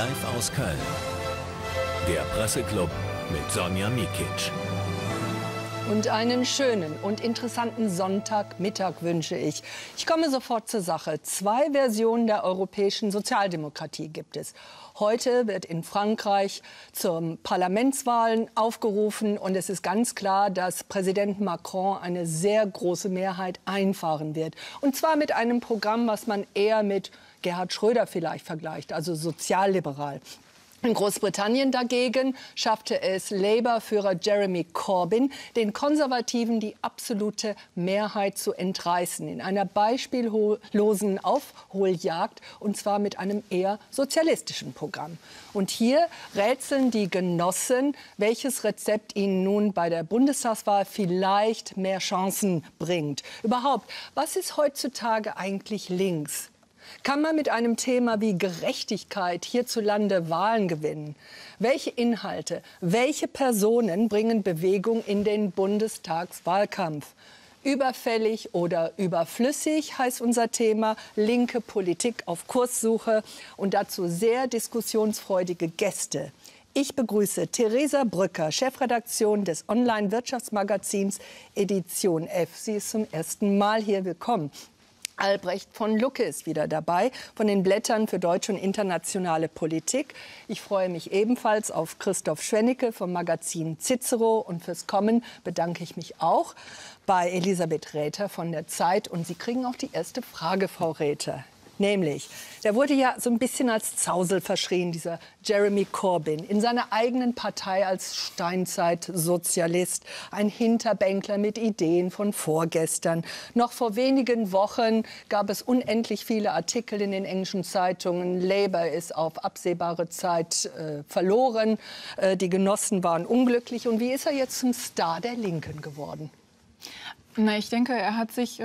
Live aus Köln. Der Presseclub mit Sonja Mikic. Und einen schönen und interessanten Sonntagmittag wünsche ich. Ich komme sofort zur Sache. 2 Versionen der europäischen Sozialdemokratie gibt es. Heute wird in Frankreich zur Parlamentswahlen aufgerufen. Und es ist ganz klar, dass Präsident Macron eine sehr große Mehrheit einfahren wird. Und zwar mit einem Programm, was man eher mit Gerhard Schröder vielleicht vergleicht, also sozialliberal. In Großbritannien dagegen schaffte es Labour-Führer Jeremy Corbyn, den Konservativen die absolute Mehrheit zu entreißen. In einer beispiellosen Aufholjagd, und zwar mit einem eher sozialistischen Programm. Und hier rätseln die Genossen, welches Rezept ihnen nun bei der Bundestagswahl vielleicht mehr Chancen bringt. Überhaupt, was ist heutzutage eigentlich links? Kann man mit einem Thema wie Gerechtigkeit hierzulande Wahlen gewinnen? Welche Inhalte, welche Personen bringen Bewegung in den Bundestagswahlkampf? Überfällig oder überflüssig heißt unser Thema. Linke Politik auf Kurssuche und dazu sehr diskussionsfreudige Gäste. Ich begrüße Theresa Brücker, Chefredaktion des Online-Wirtschaftsmagazins Edition F. Sie ist zum ersten Mal hier. Willkommen. Albrecht von Lucke ist wieder dabei, von den Blättern für deutsche und internationale Politik. Ich freue mich ebenfalls auf Christoph Schwennecke vom Magazin Cicero. Und fürs Kommen bedanke ich mich auch bei Elisabeth Räther von der Zeit. Und Sie kriegen auch die erste Frage, Frau Räther. Nämlich, der wurde ja so ein bisschen als Zausel verschrien, dieser Jeremy Corbyn. In seiner eigenen Partei als Steinzeitsozialist. Ein Hinterbänkler mit Ideen von vorgestern. Noch vor wenigen Wochen gab es unendlich viele Artikel in den englischen Zeitungen. Labour ist auf absehbare Zeit verloren. Die Genossen waren unglücklich. Und wie ist er jetzt zum Star der Linken geworden? Na, ich denke, er hat sich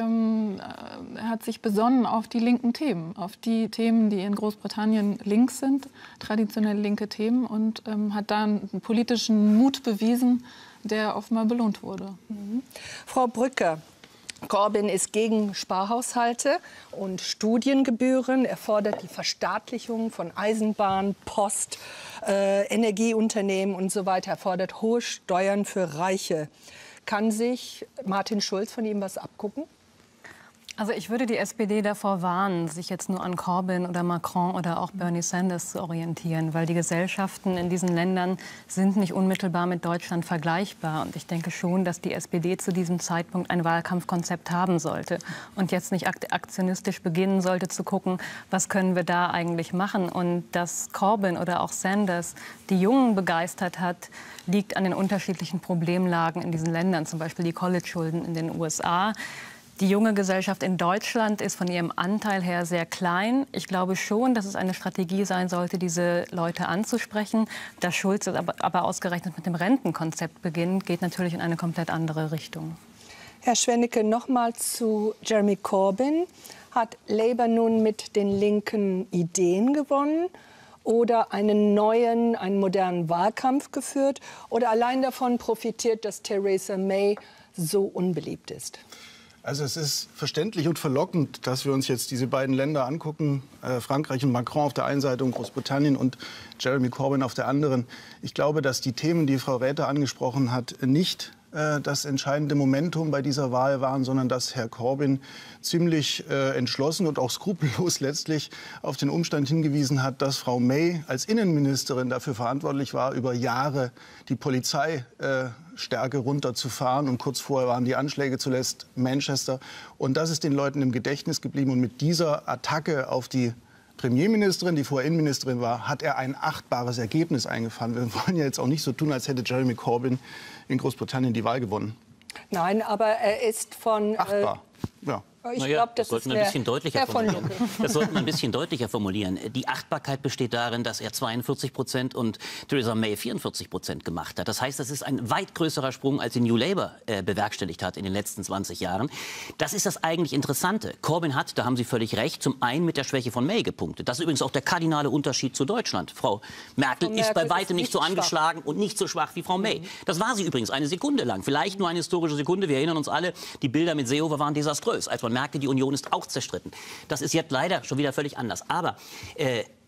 besonnen auf die linken Themen, auf die Themen, die in Großbritannien links sind, traditionell linke Themen, und hat da einen politischen Mut bewiesen, der offenbar belohnt wurde. Mhm. Frau Brücker, Corbyn ist gegen Sparhaushalte und Studiengebühren. Er fordert die Verstaatlichung von Eisenbahn, Post, Energieunternehmen und so weiter. Er fordert hohe Steuern für Reiche. Kann sich Martin Schulz von ihm was abgucken? Also ich würde die SPD davor warnen, sich jetzt nur an Corbyn oder Macron oder auch Bernie Sanders zu orientieren, weil die Gesellschaften in diesen Ländern sind nicht unmittelbar mit Deutschland vergleichbar. Und ich denke schon, dass die SPD zu diesem Zeitpunkt ein Wahlkampfkonzept haben sollte und jetzt nicht aktionistisch beginnen sollte zu gucken, was können wir da eigentlich machen. Und dass Corbyn oder auch Sanders die Jungen begeistert hat, liegt an den unterschiedlichen Problemlagen in diesen Ländern, zum Beispiel die College-Schulden in den USA. Die junge Gesellschaft in Deutschland ist von ihrem Anteil her sehr klein. Ich glaube schon, dass es eine Strategie sein sollte, diese Leute anzusprechen. Dass Schulz aber ausgerechnet mit dem Rentenkonzept beginnt, geht natürlich in eine komplett andere Richtung. Herr Schwennecke, noch mal zu Jeremy Corbyn. Hat Labour nun mit den linken Ideen gewonnen oder einen modernen Wahlkampf geführt oder allein davon profitiert, dass Theresa May so unbeliebt ist? Also es ist verständlich und verlockend, dass wir uns jetzt diese beiden Länder angucken, Frankreich und Macron auf der einen Seite und Großbritannien und Jeremy Corbyn auf der anderen. Ich glaube, dass die Themen, die Frau Räther angesprochen hat, nicht das entscheidende Momentum bei dieser Wahl waren, sondern dass Herr Corbyn ziemlich entschlossen und auch skrupellos letztlich auf den Umstand hingewiesen hat, dass Frau May als Innenministerin dafür verantwortlich war, über Jahre die Polizeistärke runterzufahren. Und kurz vorher waren die Anschläge zuletzt Manchester. Und das ist den Leuten im Gedächtnis geblieben. Und mit dieser Attacke auf die Premierministerin, die vorher Innenministerin war, hat er ein achtbares Ergebnis eingefahren. Wir wollen ja jetzt auch nicht so tun, als hätte Jeremy Corbyn in Großbritannien die Wahl gewonnen. Nein, aber er ist von... Achtbar, ja. Ich glaube, das sollten wir ein bisschen deutlicher formulieren. Das sollten wir ein bisschen deutlicher formulieren. Die Achtbarkeit besteht darin, dass er 42% und Theresa May 44% gemacht hat. Das heißt, das ist ein weit größerer Sprung, als die New Labour bewerkstelligt hat in den letzten 20 Jahren. Das ist das eigentlich Interessante. Corbyn hat, da haben Sie völlig recht, zum einen mit der Schwäche von May gepunktet. Das ist übrigens auch der kardinale Unterschied zu Deutschland. Frau Merkel ist bei weitem nicht so angeschlagen und nicht so schwach wie Frau May. Das war sie übrigens eine Sekunde lang. Vielleicht nur eine historische Sekunde. Wir erinnern uns alle, die Bilder mit Seehofer waren desaströs, als man merkte, die Union ist auch zerstritten. Das ist jetzt leider schon wieder völlig anders. Aber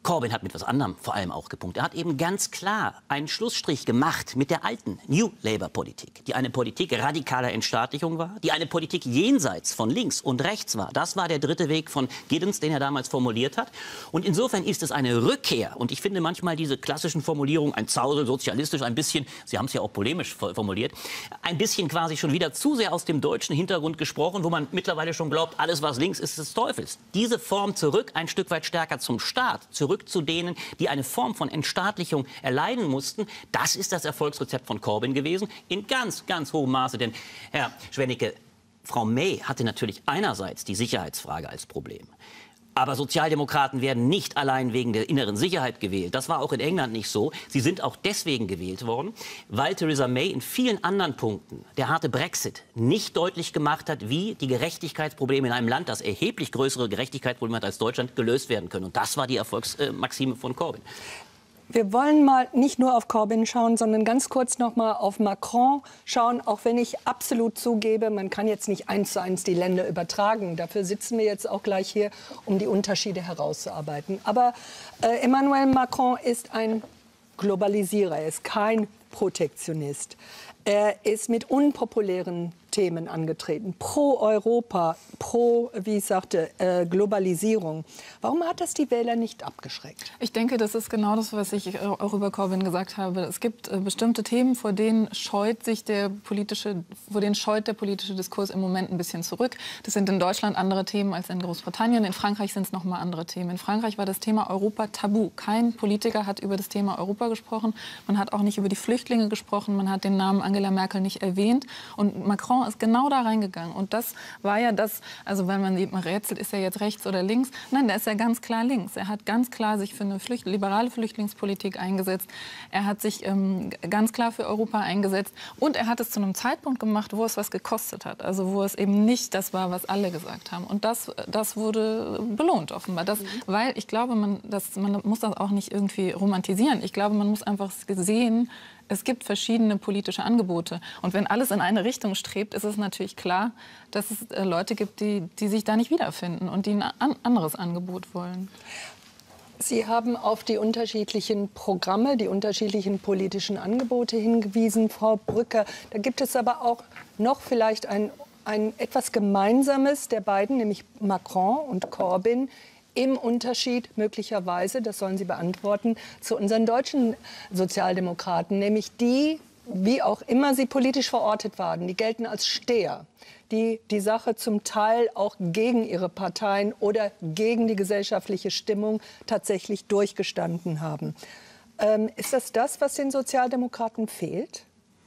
Corbyn hat mit etwas anderem vor allem auch gepunktet. Er hat eben ganz klar einen Schlussstrich gemacht mit der alten New Labour-Politik, die eine Politik radikaler Entstaatlichung war, die eine Politik jenseits von links und rechts war. Das war der dritte Weg von Giddens, den er damals formuliert hat. Und insofern ist es eine Rückkehr. Und ich finde manchmal diese klassischen Formulierungen, ein Zausel, sozialistisch, ein bisschen, Sie haben es ja auch polemisch formuliert, ein bisschen quasi schon wieder zu sehr aus dem deutschen Hintergrund gesprochen, wo man mittlerweile schon glaubt, alles was links ist des Teufels. Diese Form zurück, ein Stück weit stärker zum Staat, zurück zu denen, die eine Form von Entstaatlichung erleiden mussten. Das ist das Erfolgsrezept von Corbyn gewesen, in ganz, ganz hohem Maße. Denn, Herr Schwennicke, Frau May hatte natürlich einerseits die Sicherheitsfrage als Problem. Aber Sozialdemokraten werden nicht allein wegen der inneren Sicherheit gewählt. Das war auch in England nicht so. Sie sind auch deswegen gewählt worden, weil Theresa May in vielen anderen Punkten der harte Brexit nicht deutlich gemacht hat, wie die Gerechtigkeitsprobleme in einem Land, das erheblich größere Gerechtigkeitsprobleme hat als Deutschland, gelöst werden können. Und das war die Erfolgsmaxime von Corbyn. Wir wollen mal nicht nur auf Corbyn schauen, sondern ganz kurz noch mal auf Macron schauen, auch wenn ich absolut zugebe, man kann jetzt nicht 1:1 die Länder übertragen. Dafür sitzen wir jetzt auch gleich hier, um die Unterschiede herauszuarbeiten. Aber Emmanuel Macron ist ein Globalisierer, er ist kein Protektionist. Er ist mit unpopulären Themen angetreten, pro Europa, pro, wie ich sagte, Globalisierung. Warum hat das die Wähler nicht abgeschreckt? Ich denke, das ist genau das, was ich auch über Corbyn gesagt habe. Es gibt bestimmte Themen, vor denen scheut der politische Diskurs im Moment ein bisschen zurück. Das sind in Deutschland andere Themen als in Großbritannien. In Frankreich sind es noch mal andere Themen. In Frankreich war das Thema Europa tabu. Kein Politiker hat über das Thema Europa gesprochen. Man hat auch nicht über die Flüchtlinge gesprochen. Man hat den Namen Angela Merkel nicht erwähnt. Und Macron ist genau da reingegangen. Und das war ja das, also wenn man rätselt, ist er jetzt rechts oder links? Nein, da ist er ganz klar links. Er hat ganz klar sich für eine liberale Flüchtlingspolitik eingesetzt. Er hat sich ganz klar für Europa eingesetzt. Und er hat es zu einem Zeitpunkt gemacht, wo es was gekostet hat. Also wo es eben nicht das war, was alle gesagt haben. Und das wurde belohnt offenbar. Weil ich glaube, man muss das auch nicht irgendwie romantisieren. Ich glaube, man muss einfach sehen, es gibt verschiedene politische Angebote. Und wenn alles in eine Richtung strebt, ist es natürlich klar, dass es Leute gibt, die sich da nicht wiederfinden und die ein anderes Angebot wollen. Sie haben auf die unterschiedlichen Programme, die unterschiedlichen politischen Angebote hingewiesen, Frau Brücker. Da gibt es aber auch noch vielleicht ein etwas Gemeinsames der beiden, nämlich Macron und Corbyn, im Unterschied möglicherweise, das sollen Sie beantworten, zu unseren deutschen Sozialdemokraten, nämlich die, wie auch immer sie politisch verortet waren, die gelten als Steher, die die Sache zum Teil auch gegen ihre Parteien oder gegen die gesellschaftliche Stimmung tatsächlich durchgestanden haben. Ist das, was den Sozialdemokraten fehlt?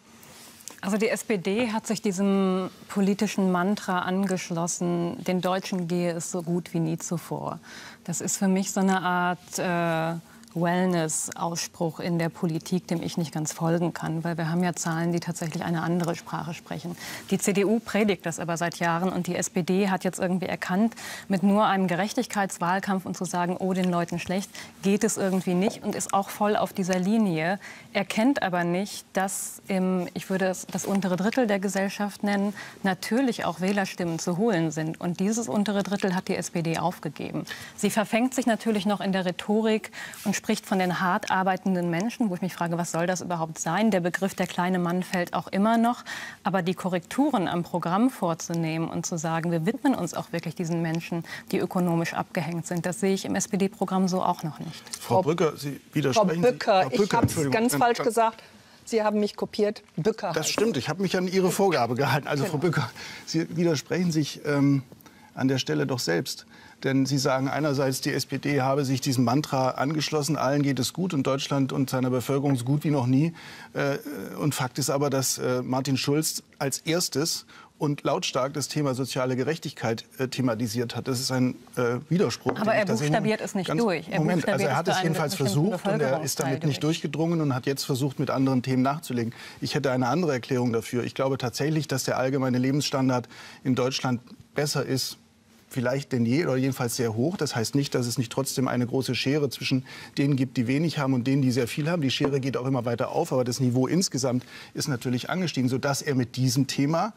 Also die SPD hat sich diesem politischen Mantra angeschlossen, den Deutschen gehe es so gut wie nie zuvor. Das ist für mich so eine Art Wellness-Ausspruch in der Politik, dem ich nicht ganz folgen kann, weil wir haben ja Zahlen, die tatsächlich eine andere Sprache sprechen. Die CDU predigt das aber seit Jahren und die SPD hat jetzt irgendwie erkannt, mit nur einem Gerechtigkeitswahlkampf und zu sagen, oh, den Leuten schlecht, geht es irgendwie nicht und ist auch voll auf dieser Linie, erkennt aber nicht, dass ich würde es das untere Drittel der Gesellschaft nennen, natürlich auch Wählerstimmen zu holen sind. Und dieses untere Drittel hat die SPD aufgegeben. Sie verfängt sich natürlich noch in der Rhetorik und spricht von den hart arbeitenden Menschen, wo ich mich frage, was soll das überhaupt sein? Der Begriff der kleine Mann fällt auch immer noch. Aber die Korrekturen am Programm vorzunehmen und zu sagen, wir widmen uns auch wirklich diesen Menschen, die ökonomisch abgehängt sind, das sehe ich im SPD-Programm so auch noch nicht. Frau Brücker, Sie widersprechen. Frau Bücker, ich habe es ganz falsch gesagt. Sie haben mich kopiert. Bücker. Das stimmt, ich habe mich an Ihre Vorgabe gehalten. Also, Frau Bücker, Sie widersprechen sich an der Stelle doch selbst. Denn Sie sagen einerseits, die SPD habe sich diesem Mantra angeschlossen, allen geht es gut und Deutschland und seiner Bevölkerung so gut wie noch nie. Und Fakt ist aber, dass Martin Schulz als erstes und lautstark das Thema soziale Gerechtigkeit thematisiert hat. Das ist ein Widerspruch. Aber er buchstabiert es nicht durch. Er hat es jedenfalls versucht und er ist damit nicht durchgedrungen und hat jetzt versucht, mit anderen Themen nachzulegen. Ich hätte eine andere Erklärung dafür. Ich glaube tatsächlich, dass der allgemeine Lebensstandard in Deutschland besser ist, vielleicht denn je oder jedenfalls sehr hoch. Das heißt nicht, dass es nicht trotzdem eine große Schere zwischen denen gibt, die wenig haben und denen, die sehr viel haben. Die Schere geht auch immer weiter auf, aber das Niveau insgesamt ist natürlich angestiegen, sodass er mit diesem Thema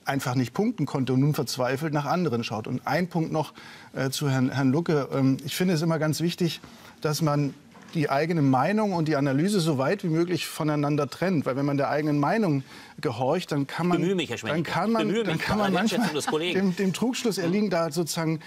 einfach nicht punkten konnte und nun verzweifelt nach anderen schaut. Und ein Punkt noch zu Herrn Lucke. Ich finde es immer ganz wichtig, dass man die eigene Meinung und die Analyse so weit wie möglich voneinander trennt. Weil wenn man der eigenen Meinung gehorcht, dann kann man, manchmal dem Trugschluss erliegen, da sozusagen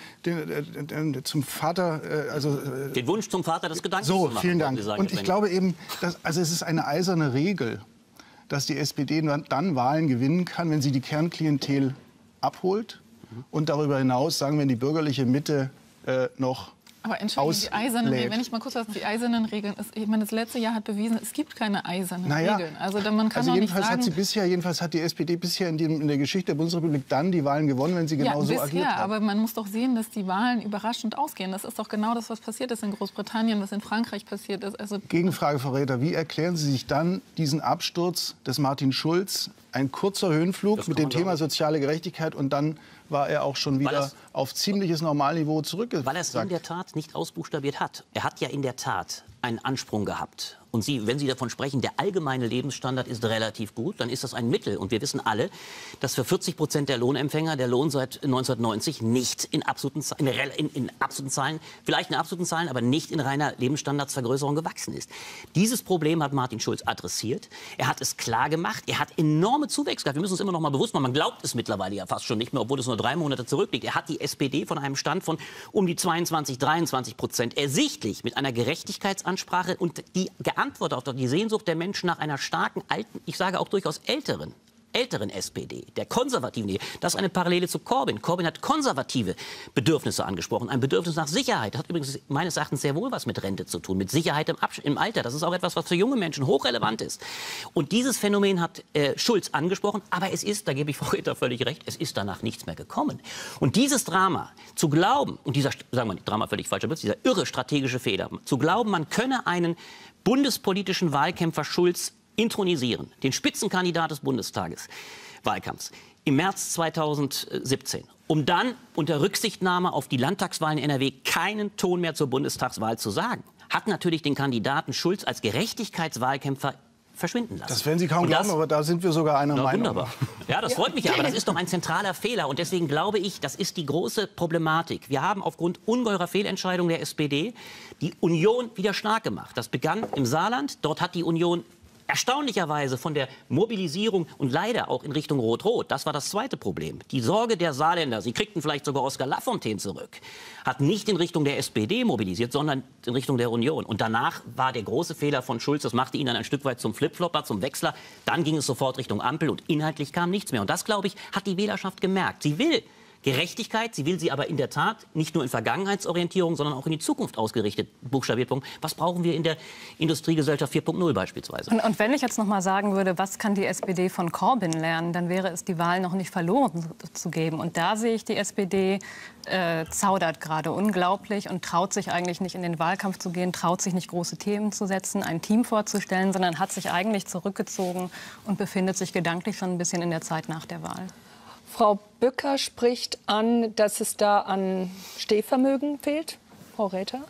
zum Vater... den Wunsch zum Vater des Gedankens so, zu machen. Vielen Dank. Und ich glaube eben, es ist eine eiserne Regel, dass die SPD dann Wahlen gewinnen kann, wenn sie die Kernklientel abholt und darüber hinaus, sagen wir, die bürgerliche Mitte noch Aber entschuldigen, die eisernen Regeln, wenn ich mal kurz was, die eisernen Regeln, ich meine, das letzte Jahr hat bewiesen, es gibt keine eisernen Regeln. Also man kann jedenfalls nicht sagen... Jedenfalls hat die SPD bisher in der Geschichte der Bundesrepublik dann die Wahlen gewonnen, wenn sie genau so agiert hat. Aber man muss doch sehen, dass die Wahlen überraschend ausgehen. Das ist doch genau das, was passiert ist in Großbritannien, was in Frankreich passiert ist. Also Gegenfrage, Frau Räther, wie erklären Sie sich dann diesen Absturz des Martin Schulz? Ein kurzer Höhenflug mit dem Thema soziale Gerechtigkeit und dann war er auch schon wieder auf ziemliches Normalniveau zurückgesagt. Weil er es in der Tat nicht ausbuchstabiert hat. Er hat ja in der Tat einen Ansprung gehabt. Und wenn Sie davon sprechen, der allgemeine Lebensstandard ist relativ gut, dann ist das ein Mittel. Und wir wissen alle, dass für 40% der Lohnempfänger der Lohn seit 1990 nicht in absoluten Zahlen, vielleicht in absoluten Zahlen, aber nicht in reiner Lebensstandardsvergrößerung gewachsen ist. Dieses Problem hat Martin Schulz adressiert. Er hat es klar gemacht. Er hat enorme Zuwächse gehabt. Wir müssen uns immer noch mal bewusst machen, man glaubt es mittlerweile ja fast schon nicht mehr, obwohl es nur 3 Monate zurückliegt. Er hat die SPD von einem Stand von um die 22-23% ersichtlich mit einer Gerechtigkeitsansprache und die Antwort auf die Sehnsucht der Menschen nach einer starken, alten, ich sage auch durchaus älteren SPD, der konservativen. Das ist eine Parallele zu Corbyn. Corbyn hat konservative Bedürfnisse angesprochen. Ein Bedürfnis nach Sicherheit. Das hat übrigens meines Erachtens sehr wohl was mit Rente zu tun, mit Sicherheit im Alter. Das ist auch etwas, was für junge Menschen hochrelevant ist. Und dieses Phänomen hat Schulz angesprochen. Aber es ist, da gebe ich Frau Räther völlig recht, es ist danach nichts mehr gekommen. Und dieses Drama, zu glauben, und dieser, sagen wir nicht, Drama völlig falscher Begriff, dieser irre strategische Fehler, zu glauben, man könne einen bundespolitischen Wahlkämpfer Schulz intronisieren, den Spitzenkandidat des Bundestages-Wahlkampfs im März 2017, um dann unter Rücksichtnahme auf die Landtagswahlen in NRW keinen Ton mehr zur Bundestagswahl zu sagen, hat natürlich den Kandidaten Schulz als Gerechtigkeitswahlkämpfer verschwinden lassen. Das werden Sie kaum glauben, aber da sind wir sogar einer Meinung. Wunderbar. Ja, das freut mich ja, aber das ist doch ein zentraler Fehler. Und deswegen glaube ich, das ist die große Problematik. Wir haben aufgrund ungeheurer Fehlentscheidungen der SPD die Union wieder stark gemacht. Das begann im Saarland. Dort hat die Union erstaunlicherweise von der Mobilisierung und leider auch in Richtung Rot-Rot, das war das zweite Problem. Die Sorge der Saarländer, sie kriegten vielleicht sogar Oskar Lafontaine zurück, hat nicht in Richtung der SPD mobilisiert, sondern in Richtung der Union. Und danach war der große Fehler von Schulz, das machte ihn dann ein Stück weit zum Flipflopper, zum Wechsler. Dann ging es sofort Richtung Ampel und inhaltlich kam nichts mehr. Und das, glaube ich, hat die Wählerschaft gemerkt. Sie will Gerechtigkeit, sie will sie aber in der Tat nicht nur in Vergangenheitsorientierung, sondern auch in die Zukunft ausgerichtet, buchstabiert. Was brauchen wir in der Industriegesellschaft 4.0 beispielsweise? Und wenn ich jetzt noch mal sagen würde, was kann die SPD von Corbyn lernen, dann wäre es, die Wahl noch nicht verloren zu geben. Und da sehe ich, die SPD zaudert gerade unglaublich und traut sich eigentlich nicht in den Wahlkampf zu gehen, traut sich nicht große Themen zu setzen, ein Team vorzustellen, sondern hat sich eigentlich zurückgezogen und befindet sich gedanklich schon ein bisschen in der Zeit nach der Wahl. Frau Bücker spricht an, dass es da an Stehvermögen fehlt. Frau Räther?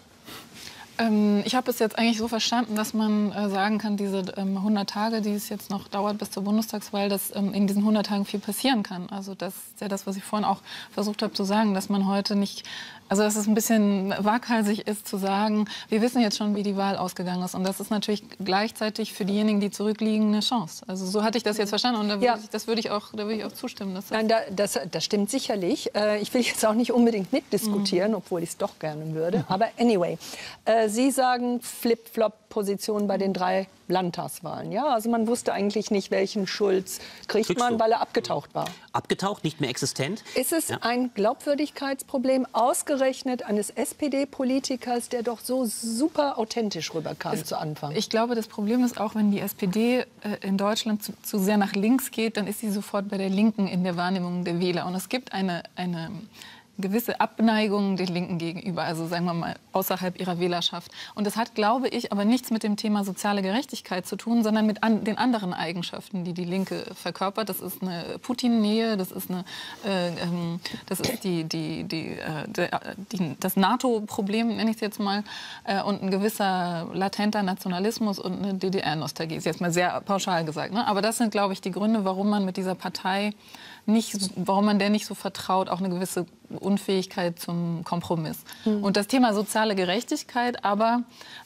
Ich habe es jetzt eigentlich so verstanden, dass man sagen kann, diese 100 Tage, die es jetzt noch dauert bis zur Bundestagswahl, dass in diesen 100 Tagen viel passieren kann. Also das ist ja das, was ich vorhin auch versucht habe zu sagen, dass man heute nicht, also dass es ein bisschen waghalsig ist zu sagen, wir wissen jetzt schon, wie die Wahl ausgegangen ist. Und das ist natürlich gleichzeitig für diejenigen, die zurückliegen, eine Chance. Also so hatte ich das jetzt verstanden und da würde ich auch zustimmen. Nein, das stimmt sicherlich. Ich will jetzt auch nicht unbedingt mitdiskutieren, obwohl ich es doch gerne würde. Aber anyway, Sie sagen Flip-Flop-Position bei den 3 Landtagswahlen. Ja, also man wusste eigentlich nicht, welchen Schulz kriegt man, weil er abgetaucht war. Abgetaucht, nicht mehr existent. Ist es ein Glaubwürdigkeitsproblem, ausgerechnet eines SPD-Politikers, der doch so super authentisch rüberkam zu Anfang? Ich glaube, das Problem ist auch, wenn die SPD in Deutschland zu sehr nach links geht, dann ist sie sofort bei der Linken in der Wahrnehmung der Wähler. Und es gibt eine gewisse Abneigung den Linken gegenüber, also sagen wir mal außerhalb ihrer Wählerschaft. Und das hat, glaube ich, aber nichts mit dem Thema soziale Gerechtigkeit zu tun, sondern mit den anderen Eigenschaften, die die Linke verkörpert. Das ist eine Putin-Nähe, das ist das NATO-Problem, nenne ich es jetzt mal, und ein gewisser latenter Nationalismus und eine DDR-Nostalgie. Ist jetzt mal sehr pauschal gesagt, ne? Aber das sind, glaube ich, die Gründe, warum man mit dieser Partei warum man der nicht so vertraut, auch eine gewisse Unfähigkeit zum Kompromiss. Und das Thema soziale Gerechtigkeit, aber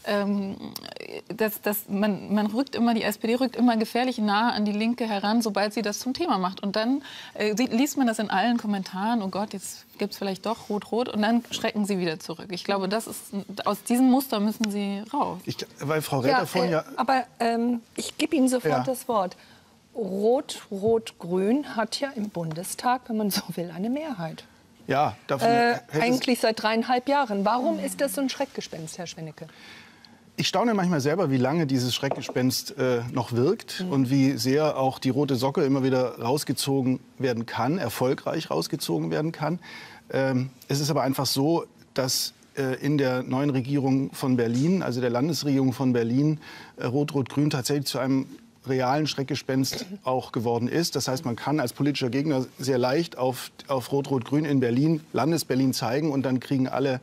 man rückt immer, die SPD rückt immer gefährlich nah an die Linke heran, sobald sie das zum Thema macht. Und dann liest man das in allen Kommentaren, oh Gott, jetzt gibt es vielleicht doch Rot-Rot, und dann schrecken sie wieder zurück. Ich glaube, aus diesem Muster müssen sie raus. Weil Frau Räther vorhin aber ich gebe Ihnen sofort das Wort. Rot-Rot-Grün hat ja im Bundestag, wenn man so will, eine Mehrheit. Ja, eigentlich seit 3,5 Jahren. Warum ist das so ein Schreckgespenst, Herr Schwennecke? Ich staune manchmal selber, wie lange dieses Schreckgespenst noch wirkt und wie sehr auch die rote Socke immer wieder rausgezogen werden kann, erfolgreich rausgezogen werden kann. Es ist aber einfach so, dass in der neuen Regierung von Berlin, also der Landesregierung von Berlin, Rot-Rot-Grün tatsächlich zu einem realen Schreckgespenst auch geworden ist. Das heißt, man kann als politischer Gegner sehr leicht auf Rot-Rot-Grün in Berlin, Landesberlin zeigen, und dann kriegen alle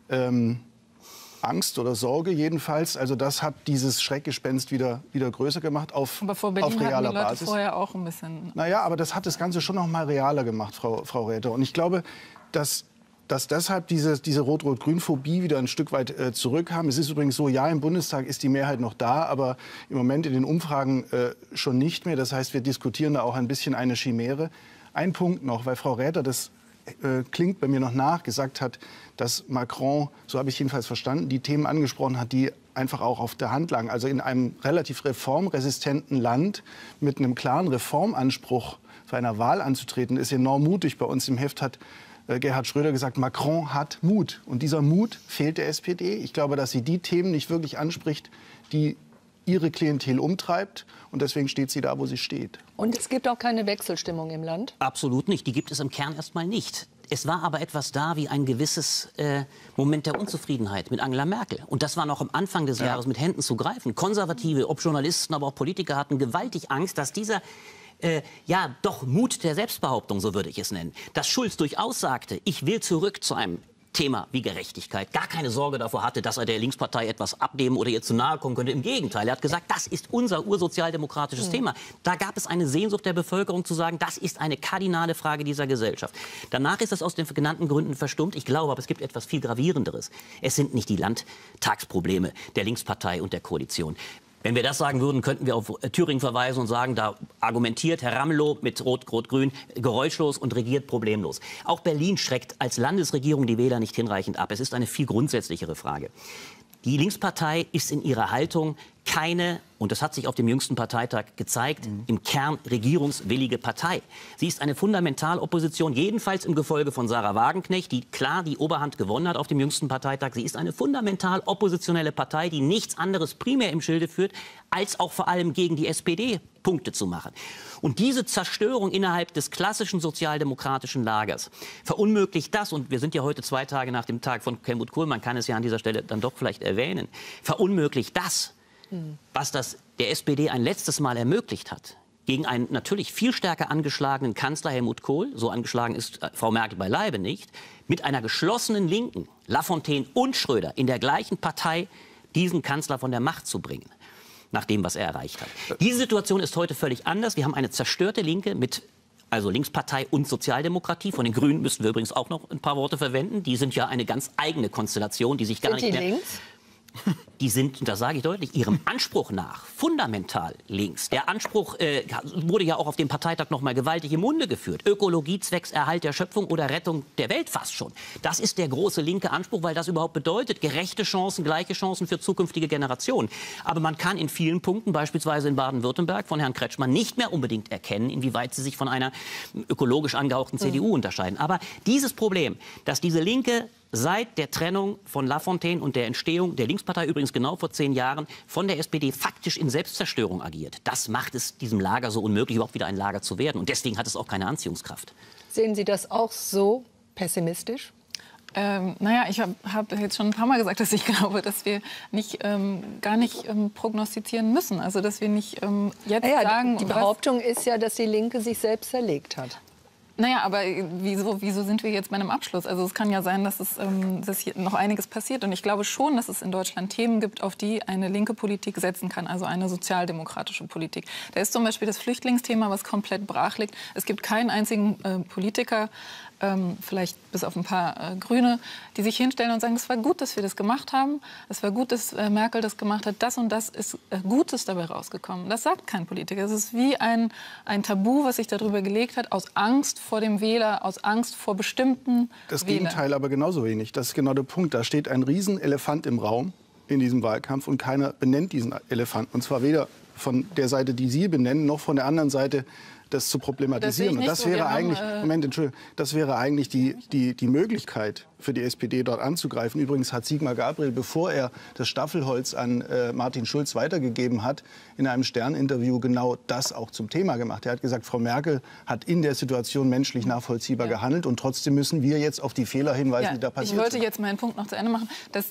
Angst oder Sorge jedenfalls. Also das hat dieses Schreckgespenst wieder größer gemacht auf realer Basis. Aber vor Berlin hatten die Leute vorher auch ein bisschen... Naja, aber das hat das Ganze schon noch mal realer gemacht, Frau Räther. Und ich glaube, dass deshalb diese Rot-Rot-Grün-Phobie wieder ein Stück weit zurückkam. Es ist übrigens so, ja, im Bundestag ist die Mehrheit noch da, aber im Moment in den Umfragen schon nicht mehr. Das heißt, wir diskutieren da auch ein bisschen eine Chimäre. Ein Punkt noch, weil Frau Räther, das klingt bei mir noch nach, gesagt hat, dass Macron, so habe ich jedenfalls verstanden, die Themen angesprochen hat, die einfach auch auf der Hand lagen. Also in einem relativ reformresistenten Land mit einem klaren Reformanspruch für eine Wahl anzutreten, ist enorm mutig. Bei uns im Heft hat Gerhard Schröder gesagt, Macron hat Mut. Und dieser Mut fehlt der SPD. Ich glaube, dass sie die Themen nicht wirklich anspricht, die ihre Klientel umtreibt. Und deswegen steht sie da, wo sie steht. Und es gibt auch keine Wechselstimmung im Land? Absolut nicht. Die gibt es im Kern erst mal nicht. Es war aber etwas da wie ein gewisses Moment der Unzufriedenheit mit Angela Merkel. Und das war noch am Anfang des Jahres mit Händen zu greifen. Konservative, ob Journalisten, aber auch Politiker hatten gewaltig Angst, dass dieser doch Mut der Selbstbehauptung, so würde ich es nennen. Dass Schulz durchaus sagte, ich will zurück zu einem Thema wie Gerechtigkeit, gar keine Sorge davor hatte, dass er der Linkspartei etwas abnehmen oder ihr zu nahe kommen könnte. Im Gegenteil, er hat gesagt, das ist unser ursozialdemokratisches Thema. Da gab es eine Sehnsucht der Bevölkerung zu sagen, das ist eine kardinale Frage dieser Gesellschaft. Danach ist das aus den genannten Gründen verstummt. Ich glaube aber, es gibt etwas viel Gravierenderes. Es sind nicht die Landtagsprobleme der Linkspartei und der Koalition. Wenn wir das sagen würden, könnten wir auf Thüringen verweisen und sagen, da argumentiert Herr Ramelow mit Rot-Rot-Grün geräuschlos und regiert problemlos. Auch Berlin schreckt als Landesregierung die Wähler nicht hinreichend ab. Es ist eine viel grundsätzlichere Frage. Die Linkspartei ist in ihrer Haltung keine, und das hat sich auf dem jüngsten Parteitag gezeigt, im Kern regierungswillige Partei. Sie ist eine Fundamentalopposition, jedenfalls im Gefolge von Sarah Wagenknecht, die klar die Oberhand gewonnen hat auf dem jüngsten Parteitag. Sie ist eine fundamental oppositionelle Partei, die nichts anderes primär im Schilde führt, als auch vor allem gegen die SPD Punkte zu machen. Und diese Zerstörung innerhalb des klassischen sozialdemokratischen Lagers verunmöglicht das, und wir sind ja heute 2 Tage nach dem Tag von Helmut Kohl, man kann es ja an dieser Stelle dann doch vielleicht erwähnen, verunmöglicht das, was das der SPD ein letztes Mal ermöglicht hat, gegen einen natürlich viel stärker angeschlagenen Kanzler Helmut Kohl, so angeschlagen ist Frau Merkel beileibe nicht, mit einer geschlossenen Linken, Lafontaine und Schröder, in der gleichen Partei diesen Kanzler von der Macht zu bringen, nach dem, was er erreicht hat. Diese Situation ist heute völlig anders. Wir haben eine zerstörte Linke mit Linkspartei und Sozialdemokratie. Von den Grünen müssten wir übrigens auch noch ein paar Worte verwenden. Die sind ja eine ganz eigene Konstellation, die sich gar nicht mehr... Links? Die sind, und das sage ich deutlich, ihrem Anspruch nach fundamental links. Der Anspruch wurde ja auch auf dem Parteitag noch mal gewaltig im Munde geführt. Ökologie zwecks Erhalt der Schöpfung oder Rettung der Welt fast schon. Das ist der große linke Anspruch, weil das überhaupt bedeutet, gerechte Chancen, gleiche Chancen für zukünftige Generationen. Aber man kann in vielen Punkten, beispielsweise in Baden-Württemberg von Herrn Kretschmann, nicht mehr unbedingt erkennen, inwieweit sie sich von einer ökologisch angehauchten CDU unterscheiden. Aber dieses Problem, dass diese Linke seit der Trennung von Lafontaine und der Entstehung der Linkspartei, übrigens genau vor 10 Jahren, von der SPD faktisch in Selbstzerstörung agiert. Das macht es diesem Lager so unmöglich, überhaupt wieder ein Lager zu werden. Und deswegen hat es auch keine Anziehungskraft. Sehen Sie das auch so, pessimistisch? Naja, ich habe jetzt schon ein paar Mal gesagt, dass ich glaube, dass wir gar nicht prognostizieren müssen. Also, dass wir nicht jetzt sagen... Die Behauptung ist ja, dass die Linke sich selbst zerlegt hat. Naja, aber wieso sind wir jetzt bei einem Abschluss? Also es kann ja sein, dass hier noch einiges passiert. Und ich glaube schon, dass es in Deutschland Themen gibt, auf die eine linke Politik setzen kann, also eine sozialdemokratische Politik. Da ist zum Beispiel das Flüchtlingsthema, was komplett brach liegt. Es gibt keinen einzigen Politiker, vielleicht bis auf ein paar Grüne, die sich hinstellen und sagen, es war gut, dass wir das gemacht haben. Es war gut, dass Merkel das gemacht hat. Das und das ist Gutes dabei rausgekommen. Das sagt kein Politiker. Es ist wie ein Tabu, was sich darüber gelegt hat, aus Angst vor dem Wähler, aus Angst vor bestimmten Das Wählern. Gegenteil aber genauso wenig. Das ist genau der Punkt. Da steht ein Riesenelefant im Raum in diesem Wahlkampf und keiner benennt diesen Elefanten. Und zwar weder von der Seite, die Sie benennen, noch von der anderen Seite, das zu problematisieren. Und das wäre eigentlich, das wäre eigentlich die Möglichkeit für die SPD dort anzugreifen. Übrigens hat Sigmar Gabriel, bevor er das Staffelholz an Martin Schulz weitergegeben hat, in einem Stern-Interview genau das auch zum Thema gemacht. Er hat gesagt, Frau Merkel hat in der Situation menschlich nachvollziehbar gehandelt und trotzdem müssen wir jetzt auf die Fehler hinweisen, die da passiert sind. Ich wollte jetzt meinen Punkt noch zu Ende machen,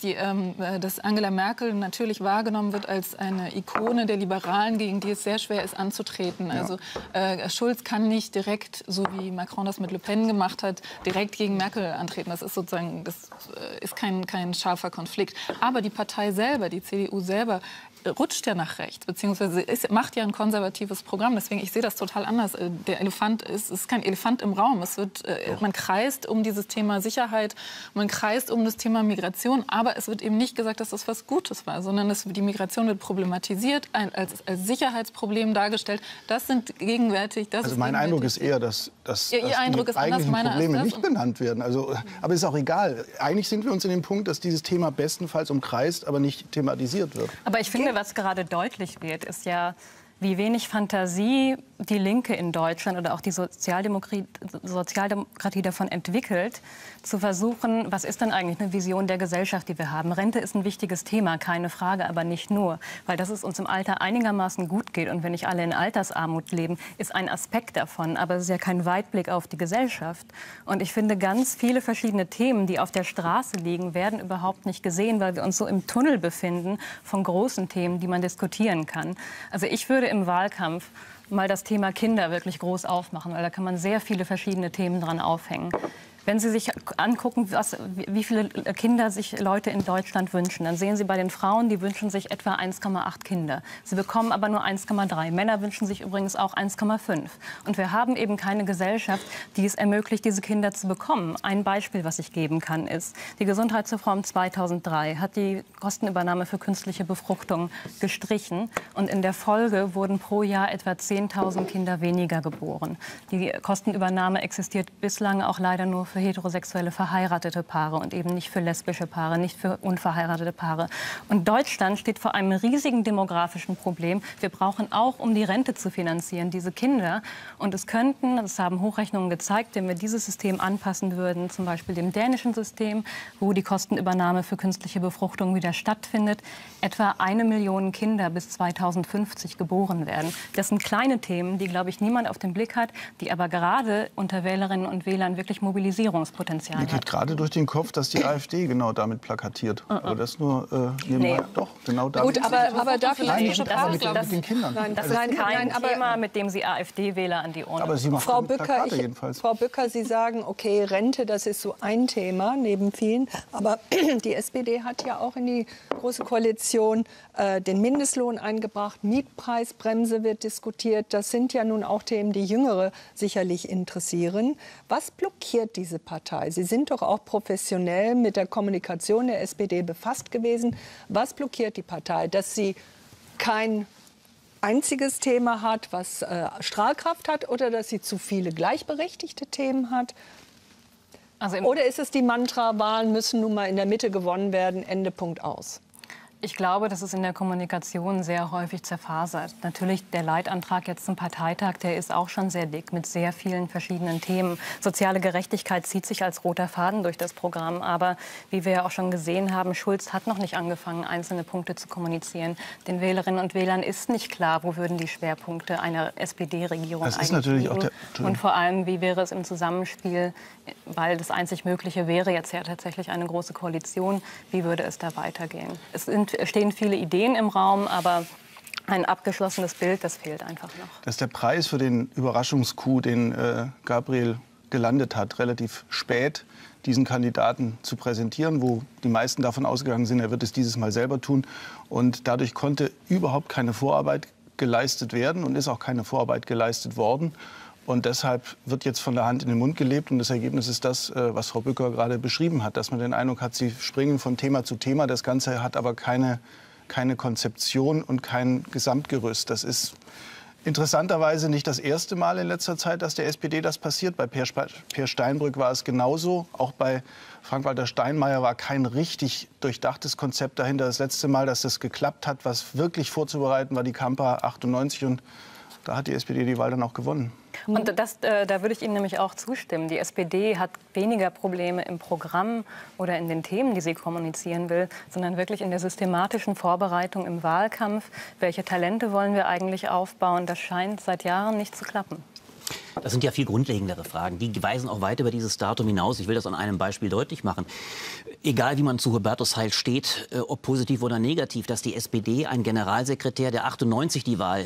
dass Angela Merkel natürlich wahrgenommen wird als eine Ikone der Liberalen, gegen die es sehr schwer ist anzutreten. Ja. Also Schulz kann nicht direkt, so wie Macron das mit Le Pen gemacht hat, direkt gegen Merkel antreten. Das ist sozusagen, das ist kein scharfer Konflikt. Aber die Partei selber, die CDU selber, rutscht ja nach rechts, beziehungsweise macht ja ein konservatives Programm. Deswegen, ich sehe das total anders. Der Elefant ist kein Elefant im Raum. Man kreist um dieses Thema Sicherheit, man kreist um das Thema Migration, aber es wird eben nicht gesagt, dass das was Gutes war, sondern die Migration wird problematisiert, als Sicherheitsproblem dargestellt. Das sind gegenwärtig... Also mein Eindruck ist eher, dass die eigentlichen Probleme nicht benannt werden. Also, aber ist auch egal. Eigentlich sind wir uns in dem Punkt, dass dieses Thema bestenfalls umkreist, aber nicht thematisiert wird. Aber ich finde, was gerade deutlich wird, ist ja, wie wenig Fantasie die Linke in Deutschland oder auch die Sozialdemokratie davon entwickelt, zu versuchen, was ist denn eigentlich eine Vision der Gesellschaft, die wir haben. Rente ist ein wichtiges Thema, keine Frage, aber nicht nur. Weil dass es uns im Alter einigermaßen gut geht und wenn nicht alle in Altersarmut leben, ist ein Aspekt davon. Aber es ist ja kein Weitblick auf die Gesellschaft. Und ich finde, ganz viele verschiedene Themen, die auf der Straße liegen, werden überhaupt nicht gesehen, weil wir uns so im Tunnel befinden von großen Themen, die man diskutieren kann. Also ich würde im Wahlkampf mal das Thema Kinder wirklich groß aufmachen, weil da kann man sehr viele verschiedene Themen dran aufhängen. Wenn Sie sich angucken, wie viele Kinder sich Leute in Deutschland wünschen, dann sehen Sie bei den Frauen, die wünschen sich etwa 1,8 Kinder. Sie bekommen aber nur 1,3. Männer wünschen sich übrigens auch 1,5. Und wir haben eben keine Gesellschaft, die es ermöglicht, diese Kinder zu bekommen. Ein Beispiel, was ich geben kann, ist, die Gesundheitsreform 2003 hat die Kostenübernahme für künstliche Befruchtung gestrichen. Und in der Folge wurden pro Jahr etwa 10.000 Kinder weniger geboren. Die Kostenübernahme existiert bislang auch leider nur für heterosexuelle verheiratete Paare und eben nicht für lesbische Paare, nicht für unverheiratete Paare. Und Deutschland steht vor einem riesigen demografischen Problem. Wir brauchen auch, um die Rente zu finanzieren, diese Kinder. Und es könnten, das haben Hochrechnungen gezeigt, wenn wir dieses System anpassen würden, zum Beispiel dem dänischen System, wo die Kostenübernahme für künstliche Befruchtung wieder stattfindet, etwa 1 Million Kinder bis 2050 geboren werden. Das sind kleine Themen, die, glaube ich, niemand auf den Blick hat, die aber gerade unter Wählerinnen und Wählern wirklich Mobilisierungspotenzial Mir geht gerade durch den Kopf, dass die AfD genau damit plakatiert. Aber das nur nebenbei. Doch, genau damit. Gut, aber darf ich mit den Kindern. Das ist kein Thema, mit dem Sie AfD-Wähler an die Ohren. Aber Sie macht Frau Plakate jedenfalls. Frau Bücker, Sie sagen, okay, Rente, das ist so ein Thema neben vielen. Aber die SPD hat ja auch in die Große Koalition den Mindestlohn eingebracht. Mietpreisbremse wird diskutiert. Das sind ja nun auch Themen, die Jüngere sicherlich interessieren. Was blockiert diese Partei? Sie sind doch auch professionell mit der Kommunikation der SPD befasst gewesen. Was blockiert die Partei? Dass sie kein einziges Thema hat, was Strahlkraft hat, oder dass sie zu viele gleichberechtigte Themen hat? Oder ist es die Mantra, Wahlen müssen nun mal in der Mitte gewonnen werden, Ende, Punkt, aus? Ich glaube, das ist in der Kommunikation sehr häufig zerfasert. Natürlich der Leitantrag jetzt zum Parteitag, der ist auch schon sehr dick mit sehr vielen verschiedenen Themen. Soziale Gerechtigkeit zieht sich als roter Faden durch das Programm. Aber wie wir ja auch schon gesehen haben, Schulz hat noch nicht angefangen, einzelne Punkte zu kommunizieren. Den Wählerinnen und Wählern ist nicht klar, wo würden die Schwerpunkte einer SPD-Regierung eigentlich liegen. Und vor allem, wie wäre es im Zusammenspiel, weil das einzig Mögliche wäre jetzt ja tatsächlich eine große Koalition, wie würde es da weitergehen? Es stehen viele Ideen im Raum, aber ein abgeschlossenes Bild, das fehlt einfach noch. Das ist der Preis für den Überraschungscoup, den Gabriel gelandet hat, relativ spät diesen Kandidaten zu präsentieren, wo die meisten davon ausgegangen sind, er wird es dieses Mal selber tun. Und dadurch konnte überhaupt keine Vorarbeit geleistet werden und ist auch keine Vorarbeit geleistet worden. Und deshalb wird jetzt von der Hand in den Mund gelebt. Und das Ergebnis ist das, was Frau Bücker gerade beschrieben hat, dass man den Eindruck hat, sie springen von Thema zu Thema. Das Ganze hat aber keine Konzeption und kein Gesamtgerüst. Das ist interessanterweise nicht das erste Mal in letzter Zeit, dass der SPD das passiert. Bei Peer Steinbrück war es genauso. Auch bei Frank-Walter Steinmeier war kein richtig durchdachtes Konzept dahinter. Das letzte Mal, dass das geklappt hat, was wirklich vorzubereiten, war die Kampa 98. Und da hat die SPD die Wahl dann auch gewonnen. Und da würde ich Ihnen nämlich auch zustimmen. Die SPD hat weniger Probleme im Programm oder in den Themen, die sie kommunizieren will, sondern wirklich in der systematischen Vorbereitung im Wahlkampf. Welche Talente wollen wir eigentlich aufbauen? Das scheint seit Jahren nicht zu klappen. Das sind ja viel grundlegendere Fragen. Die weisen auch weit über dieses Datum hinaus. Ich will das an einem Beispiel deutlich machen. Egal, wie man zu Hubertus Heil steht, ob positiv oder negativ, dass die SPD einen Generalsekretär, der 98 die Wahl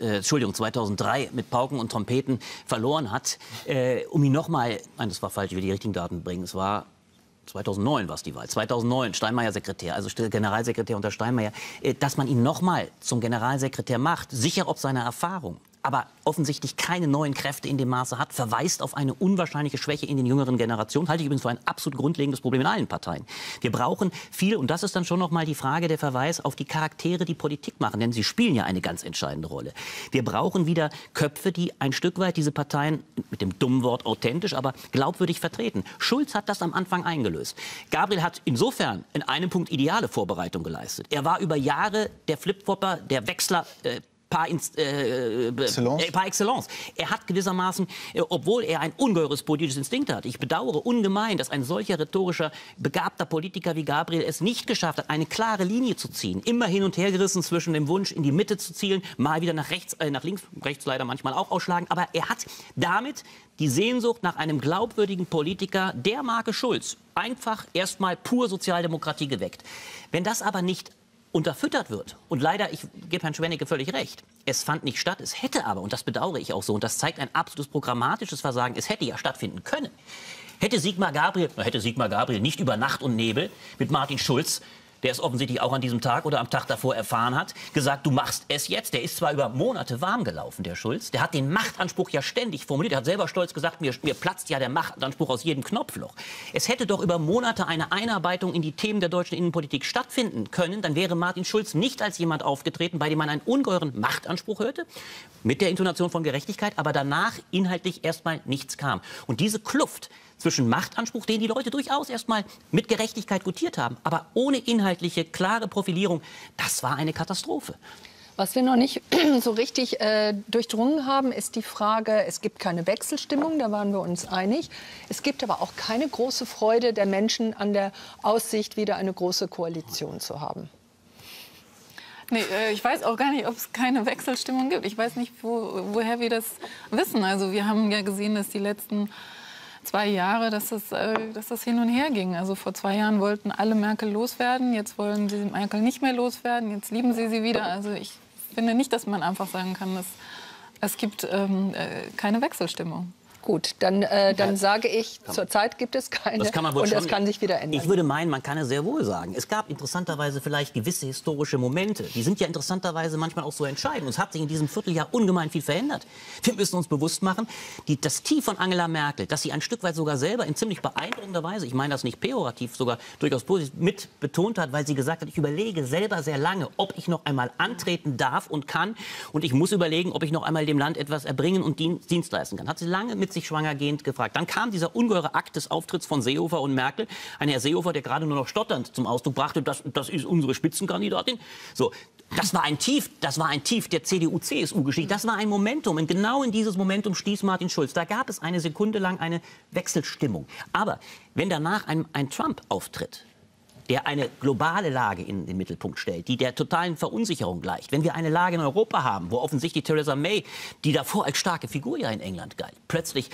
2003 mit Pauken und Trompeten verloren hat, um ihn nochmal, nein, das war falsch, ich will die richtigen Daten bringen, es war 2009 war es die Wahl. 2009, Steinmeier Sekretär, also Generalsekretär unter Steinmeier, dass man ihn nochmal zum Generalsekretär macht, sicher ob seiner Erfahrung, aber offensichtlich keine neuen Kräfte in dem Maße hat, verweist auf eine unwahrscheinliche Schwäche in den jüngeren Generationen. Halte ich übrigens für ein absolut grundlegendes Problem in allen Parteien. Wir brauchen viel, und das ist dann schon noch mal die Frage, der Verweis auf die Charaktere, die Politik machen, denn sie spielen ja eine ganz entscheidende Rolle. Wir brauchen wieder Köpfe, die ein Stück weit diese Parteien, mit dem dummen Wort authentisch, aber glaubwürdig vertreten. Schulz hat das am Anfang eingelöst. Gabriel hat insofern in einem Punkt ideale Vorbereitung geleistet. Er war über Jahre der Flipflopper, der Wechsler, par excellence. Er hat gewissermaßen, obwohl er ein ungeheures politisches Instinkt hat, ich bedauere ungemein, dass ein solcher rhetorischer, begabter Politiker wie Gabriel es nicht geschafft hat, eine klare Linie zu ziehen. Immer hin und her gerissen zwischen dem Wunsch, in die Mitte zu zielen, mal wieder nach rechts, nach links, rechts leider manchmal auch ausschlagen. Aber er hat damit die Sehnsucht nach einem glaubwürdigen Politiker der Marke Schulz einfach erstmal pur Sozialdemokratie geweckt. Wenn das aber nicht unterfüttert wird. Und leider, ich gebe Herrn Schwennecke völlig recht, es fand nicht statt. Es hätte aber, und das bedauere ich auch so, und das zeigt ein absolutes programmatisches Versagen, es hätte ja stattfinden können. Hätte Sigmar Gabriel nicht über Nacht und Nebel mit Martin Schulz, der es offensichtlich auch an diesem Tag oder am Tag davor erfahren hat, gesagt, du machst es jetzt. Der ist zwar über Monate warm gelaufen, der Schulz. Der hat den Machtanspruch ja ständig formuliert. Er hat selber stolz gesagt, mir platzt ja der Machtanspruch aus jedem Knopfloch. Es hätte doch über Monate eine Einarbeitung in die Themen der deutschen Innenpolitik stattfinden können. Dann wäre Martin Schulz nicht als jemand aufgetreten, bei dem man einen ungeheuren Machtanspruch hörte, mit der Intonation von Gerechtigkeit, aber danach inhaltlich erstmal nichts kam. Und diese Kluft zwischen Machtanspruch, den die Leute durchaus erstmal mit Gerechtigkeit gutiert haben, aber ohne inhaltliche, klare Profilierung, das war eine Katastrophe. Was wir noch nicht so richtig durchdrungen haben, ist die Frage, es gibt keine Wechselstimmung, da waren wir uns einig. Es gibt aber auch keine große Freude der Menschen an der Aussicht, wieder eine große Koalition zu haben. Nee, ich weiß auch gar nicht, ob es keine Wechselstimmung gibt. Ich weiß nicht, woher wir das wissen. Also wir haben ja gesehen, dass die letzten 2 Jahre, dass das hin und her ging. Also vor 2 Jahren wollten alle Merkel loswerden, jetzt wollen sie Merkel nicht mehr loswerden, jetzt lieben sie wieder. Also ich finde nicht, dass man einfach sagen kann, dass es gibt keine Wechselstimmung. Gut, dann sage ich, zurzeit gibt es keine, das kann man wohl und schon, das kann sich wieder ändern. Ich würde meinen, man kann es sehr wohl sagen. Es gab interessanterweise vielleicht gewisse historische Momente. Die sind ja interessanterweise manchmal auch so entscheidend. Und es hat sich in diesem Vierteljahr ungemein viel verändert. Wir müssen uns bewusst machen, das Tief von Angela Merkel, dass sie ein Stück weit sogar selber in ziemlich beeindruckender Weise, ich meine das nicht pejorativ, sogar durchaus positiv mit betont hat, weil sie gesagt hat, ich überlege selber sehr lange, ob ich noch einmal antreten darf und kann. Und ich muss überlegen, ob ich noch einmal dem Land etwas erbringen und Dienst leisten kann. Hat sie lange mit spritzig schwanger gehend gefragt. Dann kam dieser ungeheure Akt des Auftritts von Seehofer und Merkel. Ein Herr Seehofer, der gerade nur noch stotternd zum Ausdruck brachte, das ist unsere Spitzenkandidatin. So, das war ein Tief der CDU-CSU-Geschichte. Das war ein Momentum. Und genau in dieses Momentum stieß Martin Schulz. Da gab es eine Sekunde lang eine Wechselstimmung. Aber wenn danach ein Trump auftritt, der eine globale Lage in den Mittelpunkt stellt, die der totalen Verunsicherung gleicht. Wenn wir eine Lage in Europa haben, wo offensichtlich Theresa May, die davor als starke Figur ja in England galt, plötzlich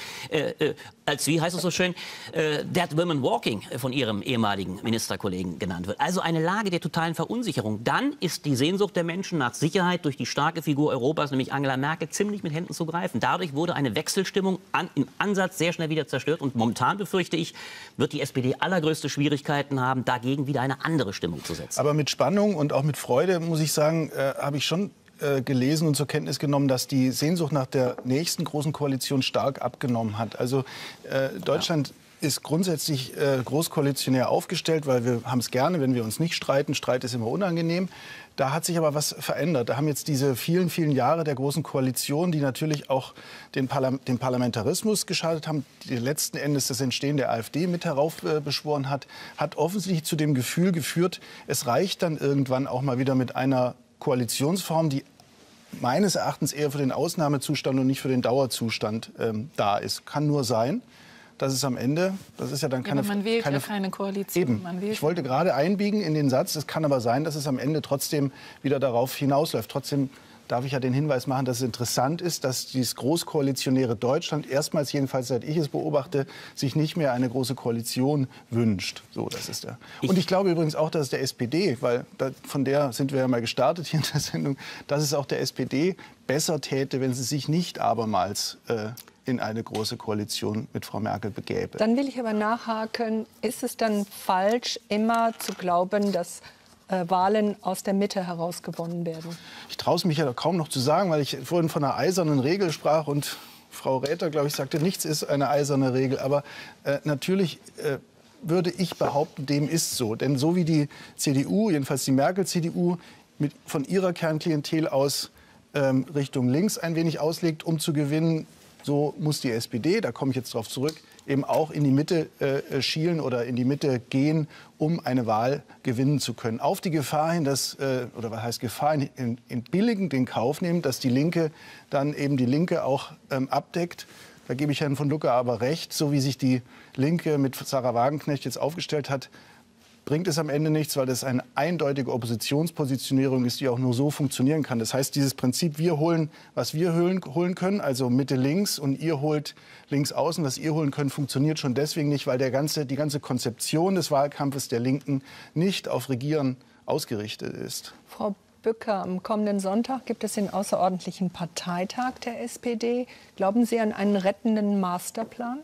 als, wie heißt es so schön, Dead Women Walking von ihrem ehemaligen Ministerkollegen genannt wird. Also eine Lage der totalen Verunsicherung. Dann ist die Sehnsucht der Menschen nach Sicherheit durch die starke Figur Europas, nämlich Angela Merkel, ziemlich mit Händen zu greifen. Dadurch wurde eine Wechselstimmung im Ansatz sehr schnell wieder zerstört. Und momentan, befürchte ich, wird die SPD allergrößte Schwierigkeiten haben, dagegen wieder eine andere Stimmung zu setzen. Aber mit Spannung und auch mit Freude, muss ich sagen, habe ich schon gelesen und zur Kenntnis genommen, dass die Sehnsucht nach der nächsten großen Koalition stark abgenommen hat. Also Deutschland ist grundsätzlich großkoalitionär aufgestellt, weil wir haben es gerne, wenn wir uns nicht streiten. Streit ist immer unangenehm. Da hat sich aber was verändert. Da haben jetzt diese vielen, vielen Jahre der großen Koalition, die natürlich auch den Parlamentarismus geschadet haben, die letzten Endes das Entstehen der AfD mit heraufbeschworen hat offensichtlich zu dem Gefühl geführt, es reicht dann irgendwann auch mal wieder mit einer Koalitionsform, die meines Erachtens eher für den Ausnahmezustand und nicht für den Dauerzustand da ist. Kann nur sein, dass es am Ende, das ist ja dann keine... Aber man wählt ja keine Koalition. Eben. Ich wollte gerade einbiegen in den Satz, es kann aber sein, dass es am Ende trotzdem wieder darauf hinausläuft. Trotzdem darf ich ja den Hinweis machen, dass es interessant ist, dass dieses großkoalitionäre Deutschland erstmals, jedenfalls seit ich es beobachte, sich nicht mehr eine große Koalition wünscht. So, das ist der. Und ich glaube übrigens auch, dass es der SPD, weil von der sind wir ja mal gestartet hier in der Sendung, dass es auch der SPD besser täte, wenn sie sich nicht abermals in eine große Koalition mit Frau Merkel begäbe. Dann will ich aber nachhaken, ist es dann falsch, immer zu glauben, dass Wahlen aus der Mitte heraus gewonnen werden? Ich traue es mich ja kaum noch zu sagen, weil ich vorhin von einer eisernen Regel sprach und Frau Räther, glaube ich, sagte, nichts ist eine eiserne Regel. Aber natürlich würde ich behaupten, dem ist so. Denn so wie die CDU, jedenfalls die Merkel-CDU, von ihrer Kernklientel aus Richtung links ein wenig auslegt, um zu gewinnen, so muss die SPD, da komme ich jetzt darauf zurück, eben auch in die Mitte schielen oder in die Mitte gehen, um eine Wahl gewinnen zu können. Auf die Gefahr hin, oder was heißt Gefahr, in billigend den Kauf nehmen, dass die Linke dann eben die Linke auch abdeckt. Da gebe ich Herrn von Lucke aber recht, so wie sich die Linke mit Sarah Wagenknecht jetzt aufgestellt hat, bringt es am Ende nichts, weil das eine eindeutige Oppositionspositionierung ist, die auch nur so funktionieren kann. Das heißt, dieses Prinzip, wir holen, was wir holen können, also Mitte links und ihr holt links außen, was ihr holen könnt, funktioniert schon deswegen nicht, weil die ganze Konzeption des Wahlkampfes der Linken nicht auf Regieren ausgerichtet ist. Frau Bücker, am kommenden Sonntag gibt es den außerordentlichen Parteitag der SPD. Glauben Sie an einen rettenden Masterplan?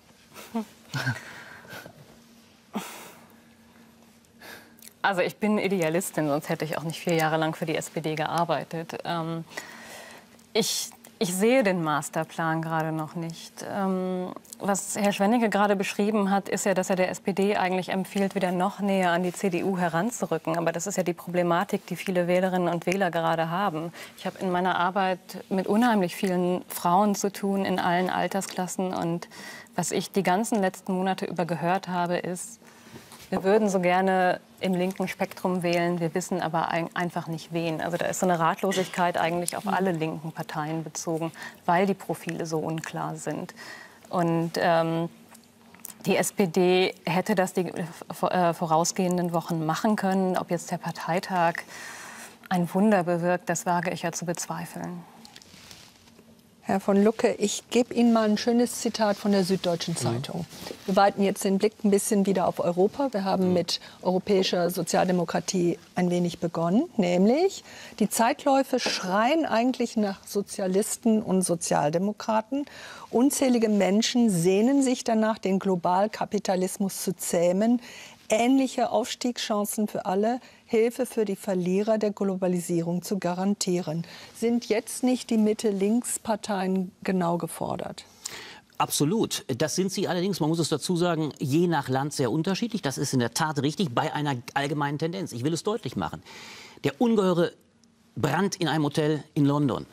Also ich bin Idealistin, sonst hätte ich auch nicht 4 Jahre lang für die SPD gearbeitet. Ich sehe den Masterplan gerade noch nicht. Was Herr Schwennige gerade beschrieben hat, ist ja, dass er der SPD eigentlich empfiehlt, wieder noch näher an die CDU heranzurücken. Aber das ist ja die Problematik, die viele Wählerinnen und Wähler gerade haben. Ich habe in meiner Arbeit mit unheimlich vielen Frauen zu tun, in allen Altersklassen. Und was ich die ganzen letzten Monate über gehört habe, ist, wir würden so gerne im linken Spektrum wählen, wir wissen aber einfach nicht wen. Also da ist so eine Ratlosigkeit eigentlich auf alle linken Parteien bezogen, weil die Profile so unklar sind. Und die SPD hätte das die vorausgehenden Wochen machen können. Ob jetzt der Parteitag ein Wunder bewirkt, das wage ich ja zu bezweifeln. Herr von Lucke, ich gebe Ihnen mal ein schönes Zitat von der Süddeutschen Zeitung. Wir weiten jetzt den Blick ein bisschen wieder auf Europa. Wir haben mit europäischer Sozialdemokratie ein wenig begonnen, nämlich die Zeitläufe schreien eigentlich nach Sozialisten und Sozialdemokraten. Unzählige Menschen sehnen sich danach, den Globalkapitalismus zu zähmen. Ähnliche Aufstiegschancen für alle, Hilfe für die Verlierer der Globalisierung zu garantieren. Sind jetzt nicht die Mitte-Links-Parteien genau gefordert? Absolut. Das sind sie allerdings, man muss es dazu sagen, je nach Land sehr unterschiedlich. Das ist in der Tat richtig bei einer allgemeinen Tendenz. Ich will es deutlich machen. Der ungeheure Brand in einem Hotel in London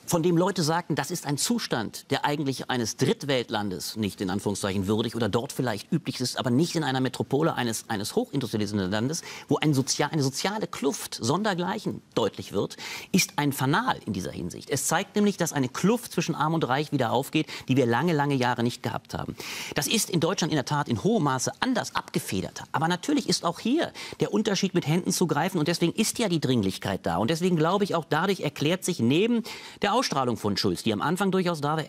von dem Leute sagten, das ist ein Zustand, der eigentlich eines Drittweltlandes nicht in Anführungszeichen würdig oder dort vielleicht üblich ist, aber nicht in einer Metropole eines hochindustrialisierten Landes, wo eine soziale Kluft sondergleichen deutlich wird, ist ein Fanal in dieser Hinsicht. Es zeigt nämlich, dass eine Kluft zwischen Arm und Reich wieder aufgeht, die wir lange, lange Jahre nicht gehabt haben. Das ist in Deutschland in der Tat in hohem Maße anders abgefedert. Aber natürlich ist auch hier der Unterschied mit Händen zu greifen und deswegen ist ja die Dringlichkeit da. Und deswegen glaube ich, auch dadurch erklärt sich neben der Ausstrahlung von Schulz, die am Anfang durchaus da war,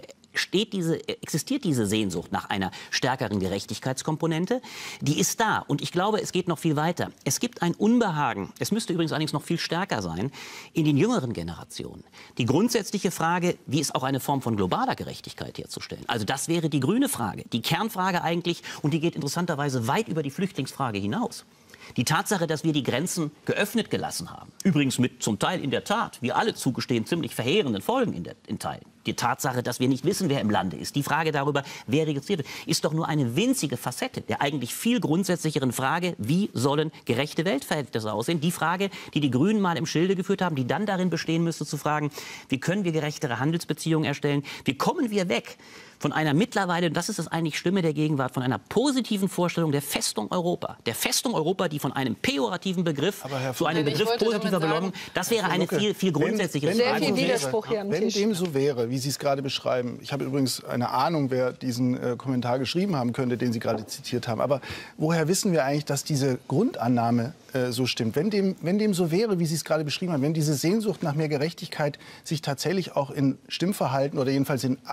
existiert diese Sehnsucht nach einer stärkeren Gerechtigkeitskomponente. Die ist da. Und ich glaube, es geht noch viel weiter. Es gibt ein Unbehagen, es müsste übrigens allerdings noch viel stärker sein, in den jüngeren Generationen. Die grundsätzliche Frage, wie ist auch eine Form von globaler Gerechtigkeit herzustellen? Also das wäre die grüne Frage, die Kernfrage eigentlich, und die geht interessanterweise weit über die Flüchtlingsfrage hinaus. Die Tatsache, dass wir die Grenzen geöffnet gelassen haben, übrigens mit zum Teil in der Tat, wir alle zugestehen, ziemlich verheerenden Folgen in Teilen. Die Tatsache, dass wir nicht wissen, wer im Lande ist, die Frage darüber, wer registriert wird, ist doch nur eine winzige Facette der eigentlich viel grundsätzlicheren Frage, wie sollen gerechte Weltverhältnisse aussehen? Die Frage, die die Grünen mal im Schilde geführt haben, die dann darin bestehen müsste, zu fragen, wie können wir gerechtere Handelsbeziehungen erstellen? Wie kommen wir weg von einer mittlerweile, und das ist das eigentlich Schlimme der Gegenwart, von einer positiven Vorstellung der Festung Europa. Der Festung Europa, die von einem pejorativen Begriff zu einem Begriff positiver Beleugung, das wäre eine viel grundsätzlichere Frage. Sehr viel Widerspruch hier am Tisch. Wenn dem so wäre, wie Sie es gerade beschreiben, ich habe übrigens eine Ahnung, wer diesen Kommentar geschrieben haben könnte, den Sie gerade zitiert haben, aber woher wissen wir eigentlich, dass diese Grundannahme so stimmt? Wenn dem so wäre, wie Sie es gerade beschrieben haben, wenn diese Sehnsucht nach mehr Gerechtigkeit sich tatsächlich auch in Stimmverhalten oder jedenfalls in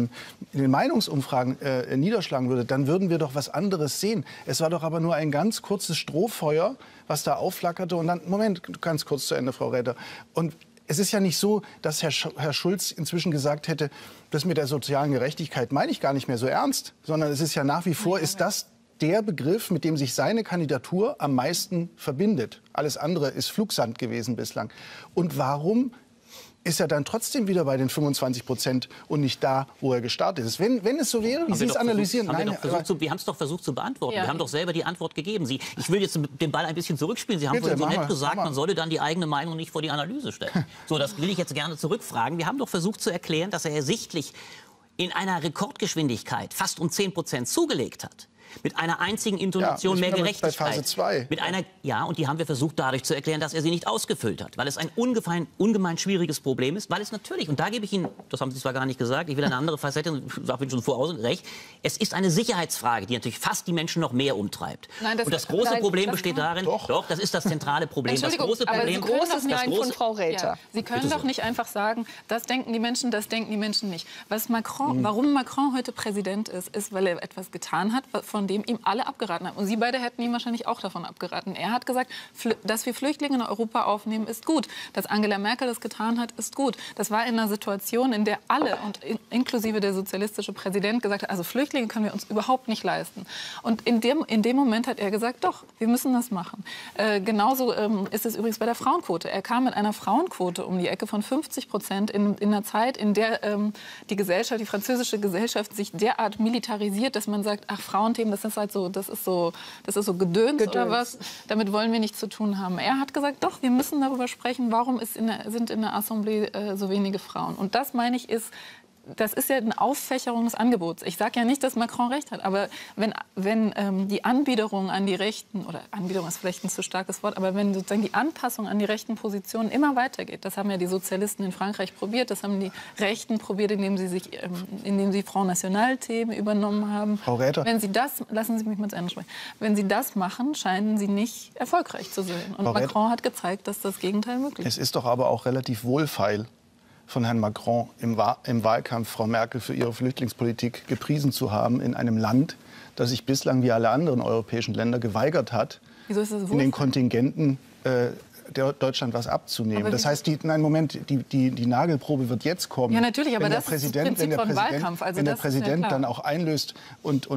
den Meinungsumfragen niederschlagen würde, dann würden wir doch was anderes sehen. Es war doch aber nur ein ganz kurzes Strohfeuer, was da aufflackerte. Und dann, Moment, ganz kurz zu Ende, Frau Räder. Und es ist ja nicht so, dass Herr Schulz inzwischen gesagt hätte, das mit der sozialen Gerechtigkeit meine ich gar nicht mehr so ernst, sondern es ist ja nach wie vor, ist das der Begriff, mit dem sich seine Kandidatur am meisten verbindet. Alles andere ist Flugsand gewesen bislang. Und warum ist er dann trotzdem wieder bei den 25% und nicht da, wo er gestartet ist? Wenn es so wäre, wie Sie es analysieren. Wir haben es doch versucht zu beantworten. Ja. Wir haben doch selber die Antwort gegeben. Ich will jetzt den Ball ein bisschen zurückspielen. Sie haben vorhin so nett gesagt, man solle dann die eigene Meinung nicht vor die Analyse stellen. So, das will ich jetzt gerne zurückfragen. Wir haben doch versucht zu erklären, dass er ersichtlich in einer Rekordgeschwindigkeit fast um 10% zugelegt hat. Mit einer einzigen Intonation mehr Gerechtigkeit. Bei Phase 2. Und die haben wir versucht dadurch zu erklären, dass er sie nicht ausgefüllt hat. Weil es ein ungemein schwieriges Problem ist. Weil es natürlich, und da gebe ich Ihnen, das haben Sie zwar gar nicht gesagt, ich will eine andere Facette, ich sage Ihnen schon voraus, recht, es ist eine Sicherheitsfrage, die natürlich fast die Menschen noch mehr umtreibt. Nein, das große Problem besteht darin, doch, das ist das zentrale Problem. Das große Problem, großes Nein von Frau Räther. Ja, Sie können doch nicht einfach sagen, das denken die Menschen nicht. Warum Macron heute Präsident ist, weil er etwas getan hat, von dem ihm alle abgeraten haben. Und Sie beide hätten ihm wahrscheinlich auch davon abgeraten. Er hat gesagt, dass wir Flüchtlinge in Europa aufnehmen, ist gut. Dass Angela Merkel das getan hat, ist gut. Das war in einer Situation, in der alle, und inklusive der sozialistische Präsident, gesagt haben, also Flüchtlinge können wir uns überhaupt nicht leisten. Und in dem Moment hat er gesagt, doch, wir müssen das machen. Genauso ist es übrigens bei der Frauenquote. Er kam mit einer Frauenquote um die Ecke von 50% in einer Zeit, in der die französische Gesellschaft sich derart militarisiert, dass man sagt, ach, Frauenthemen, das ist so Gedöns oder was, damit wollen wir nichts zu tun haben. Er hat gesagt, doch, wir müssen darüber sprechen, warum sind in der Assemblée so wenige Frauen. Und das, meine ich, das ist ja eine Auffächerung des Angebots. Ich sage ja nicht, dass Macron recht hat, aber wenn die Anbiederung an die Rechten, oder Anbiederung ist vielleicht ein zu starkes Wort, aber wenn sozusagen die Anpassung an die rechten Positionen immer weitergeht, das haben ja die Sozialisten in Frankreich probiert, das haben die Rechten probiert, indem sie Front National-Themen übernommen haben. Frau Räther. Lassen Sie mich mal zu Ende sprechen. Wenn Sie das machen, scheinen Sie nicht erfolgreich zu sein. Und Macron hat gezeigt, dass das Gegenteil möglich ist. Es ist doch aber auch relativ wohlfeil von Herrn Macron im Wahlkampf Frau Merkel für ihre Flüchtlingspolitik gepriesen zu haben in einem Land, das sich bislang wie alle anderen europäischen Länder geweigert hat, in den Kontingenten Deutschland was abzunehmen. Das heißt, die Nagelprobe wird jetzt kommen. Ja, natürlich, aber wenn der das Präsident, ist das Prinzip von Wahlkampf. Also wenn der Präsident dann auch einlöst und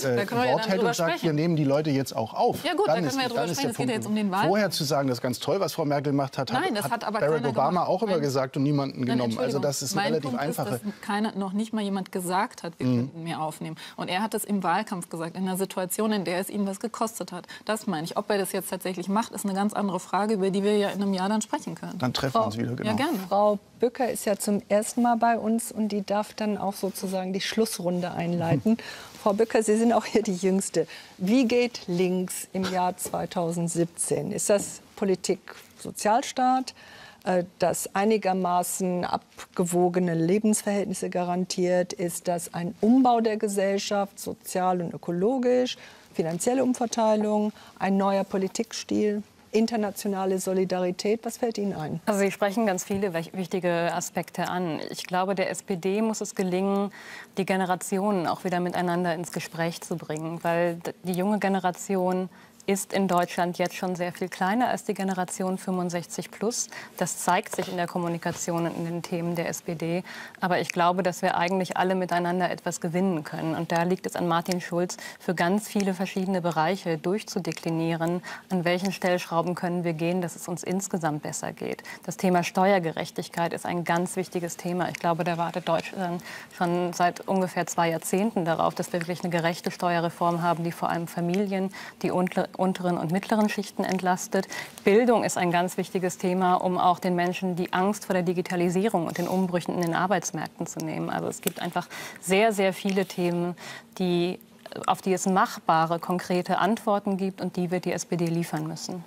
Wort hält und sagt, wir nehmen die Leute jetzt auch auf. Ja gut, da können wir ja drüber sprechen. Es geht ja jetzt um den Wahlkampf. Vorher zu sagen, das ist ganz toll, was Frau Merkel gemacht hat, hat Barack Obama auch immer gesagt und niemanden genommen. Also das ist eine relativ einfache. Dass noch nicht mal jemand gesagt hat, wir könnten mehr aufnehmen. Und er hat das im Wahlkampf gesagt, in einer Situation, in der es ihm was gekostet hat. Das meine ich. Ob er das jetzt tatsächlich macht, ist eine ganz andere Frage, über die die wir ja in einem Jahr dann sprechen können. Dann treffen wir uns wieder, genau. Ja, gerne. Frau Bücker ist ja zum ersten Mal bei uns und die darf dann auch sozusagen die Schlussrunde einleiten. Frau Bücker, Sie sind auch hier die Jüngste. Wie geht links im Jahr 2017? Ist das Politik Sozialstaat, das einigermaßen abgewogene Lebensverhältnisse garantiert? Ist das ein Umbau der Gesellschaft, sozial und ökologisch, finanzielle Umverteilung, ein neuer Politikstil, internationale Solidarität? Was fällt Ihnen ein? Also Sie sprechen ganz viele wichtige Aspekte an. Ich glaube, der SPD muss es gelingen, die Generationen auch wieder miteinander ins Gespräch zu bringen, weil die junge Generation ist in Deutschland jetzt schon sehr viel kleiner als die Generation 65 plus. Das zeigt sich in der Kommunikation und in den Themen der SPD. Aber ich glaube, dass wir eigentlich alle miteinander etwas gewinnen können. Und da liegt es an Martin Schulz, für ganz viele verschiedene Bereiche durchzudeklinieren, an welchen Stellschrauben können wir gehen, dass es uns insgesamt besser geht. Das Thema Steuergerechtigkeit ist ein ganz wichtiges Thema. Ich glaube, da wartet Deutschland schon seit ungefähr 2 Jahrzehnten darauf, dass wir wirklich eine gerechte Steuerreform haben, die vor allem Familien, die unteren und mittleren Schichten entlastet. Bildung ist ein ganz wichtiges Thema, um auch den Menschen die Angst vor der Digitalisierung und den Umbrüchen in den Arbeitsmärkten zu nehmen. Also es gibt einfach sehr, sehr viele Themen, auf die es machbare, konkrete Antworten gibt und die wird die SPD liefern müssen.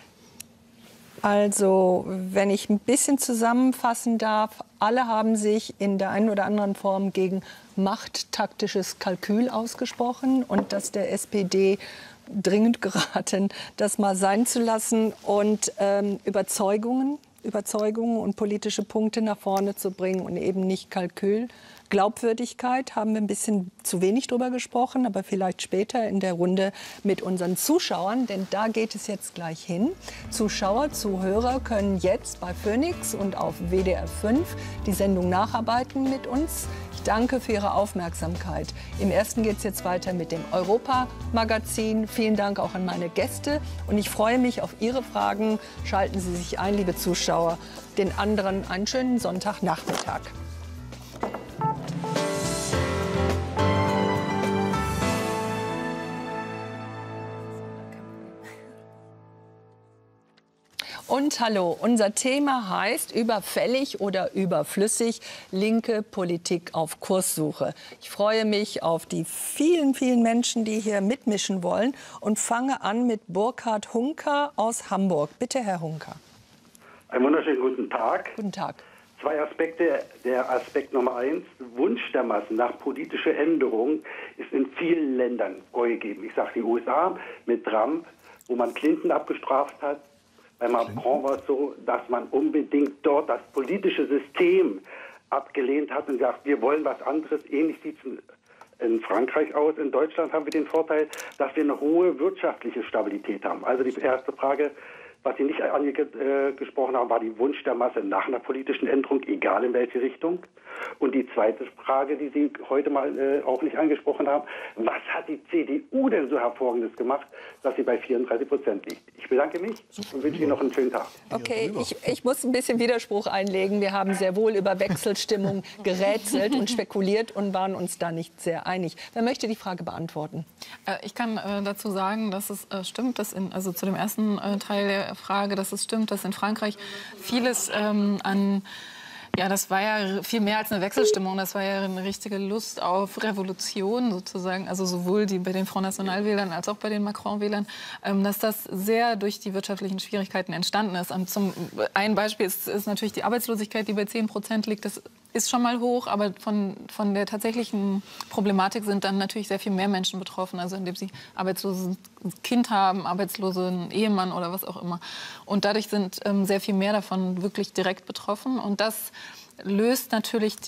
Also, wenn ich ein bisschen zusammenfassen darf, alle haben sich in der einen oder anderen Form gegen machttaktisches Kalkül ausgesprochen und dass der SPD dringend geraten, das mal sein zu lassen und Überzeugungen und politische Punkte nach vorne zu bringen und eben nicht Kalkül. Glaubwürdigkeit haben wir ein bisschen zu wenig drüber gesprochen, aber vielleicht später in der Runde mit unseren Zuschauern, denn da geht es jetzt gleich hin. Zuschauer, Zuhörer können jetzt bei Phoenix und auf WDR 5 die Sendung nacharbeiten mit uns. Ich danke für Ihre Aufmerksamkeit. Im ersten geht es jetzt weiter mit dem Europa-Magazin. Vielen Dank auch an meine Gäste und ich freue mich auf Ihre Fragen. Schalten Sie sich ein, liebe Zuschauer. Den anderen einen schönen Sonntagnachmittag. Und hallo, unser Thema heißt überfällig oder überflüssig, linke Politik auf Kurssuche. Ich freue mich auf die vielen, vielen Menschen, die hier mitmischen wollen und fange an mit Burkhard Hunker aus Hamburg. Bitte, Herr Hunker. Einen wunderschönen guten Tag. Guten Tag. 2 Aspekte. Der Aspekt Nummer 1, Wunsch der Massen nach politischer Änderung ist in vielen Ländern vorgegeben. Ich sage die USA mit Trump, wo man Clinton abgestraft hat. Bei Macron war es so, dass man unbedingt dort das politische System abgelehnt hat und sagt, wir wollen was anderes. Ähnlich sieht es in Frankreich aus. In Deutschland haben wir den Vorteil, dass wir eine hohe wirtschaftliche Stabilität haben. Also die erste Frage, was Sie nicht angesprochen haben, war die Wunsch der Masse nach einer politischen Änderung, egal in welche Richtung. Und die zweite Frage, die Sie heute mal auch nicht angesprochen haben, was hat die CDU denn so Hervorragendes gemacht, dass sie bei 34% liegt? Ich bedanke mich und wünsche Ihnen noch einen schönen Tag. Okay, ich muss ein bisschen Widerspruch einlegen. Wir haben sehr wohl über Wechselstimmung gerätselt und spekuliert und waren uns da nicht sehr einig. Wer möchte die Frage beantworten? Ich kann dazu sagen, dass es stimmt, dass also zu dem ersten Teil der Frage, dass es stimmt, dass in Frankreich vieles ja, das war ja viel mehr als eine Wechselstimmung. Das war ja eine richtige Lust auf Revolution sozusagen. Also sowohl bei den Front National-Wählern als auch bei den Macron-Wählern, dass das sehr durch die wirtschaftlichen Schwierigkeiten entstanden ist. Ein Beispiel ist natürlich die Arbeitslosigkeit, die bei 10% liegt. Das ist schon mal hoch, aber von der tatsächlichen Problematik sind dann natürlich sehr viel mehr Menschen betroffen. Also indem sie arbeitsloses Kind haben, arbeitslosen Ehemann oder was auch immer. Und dadurch sind sehr viel mehr davon wirklich direkt betroffen. Und das löst natürlich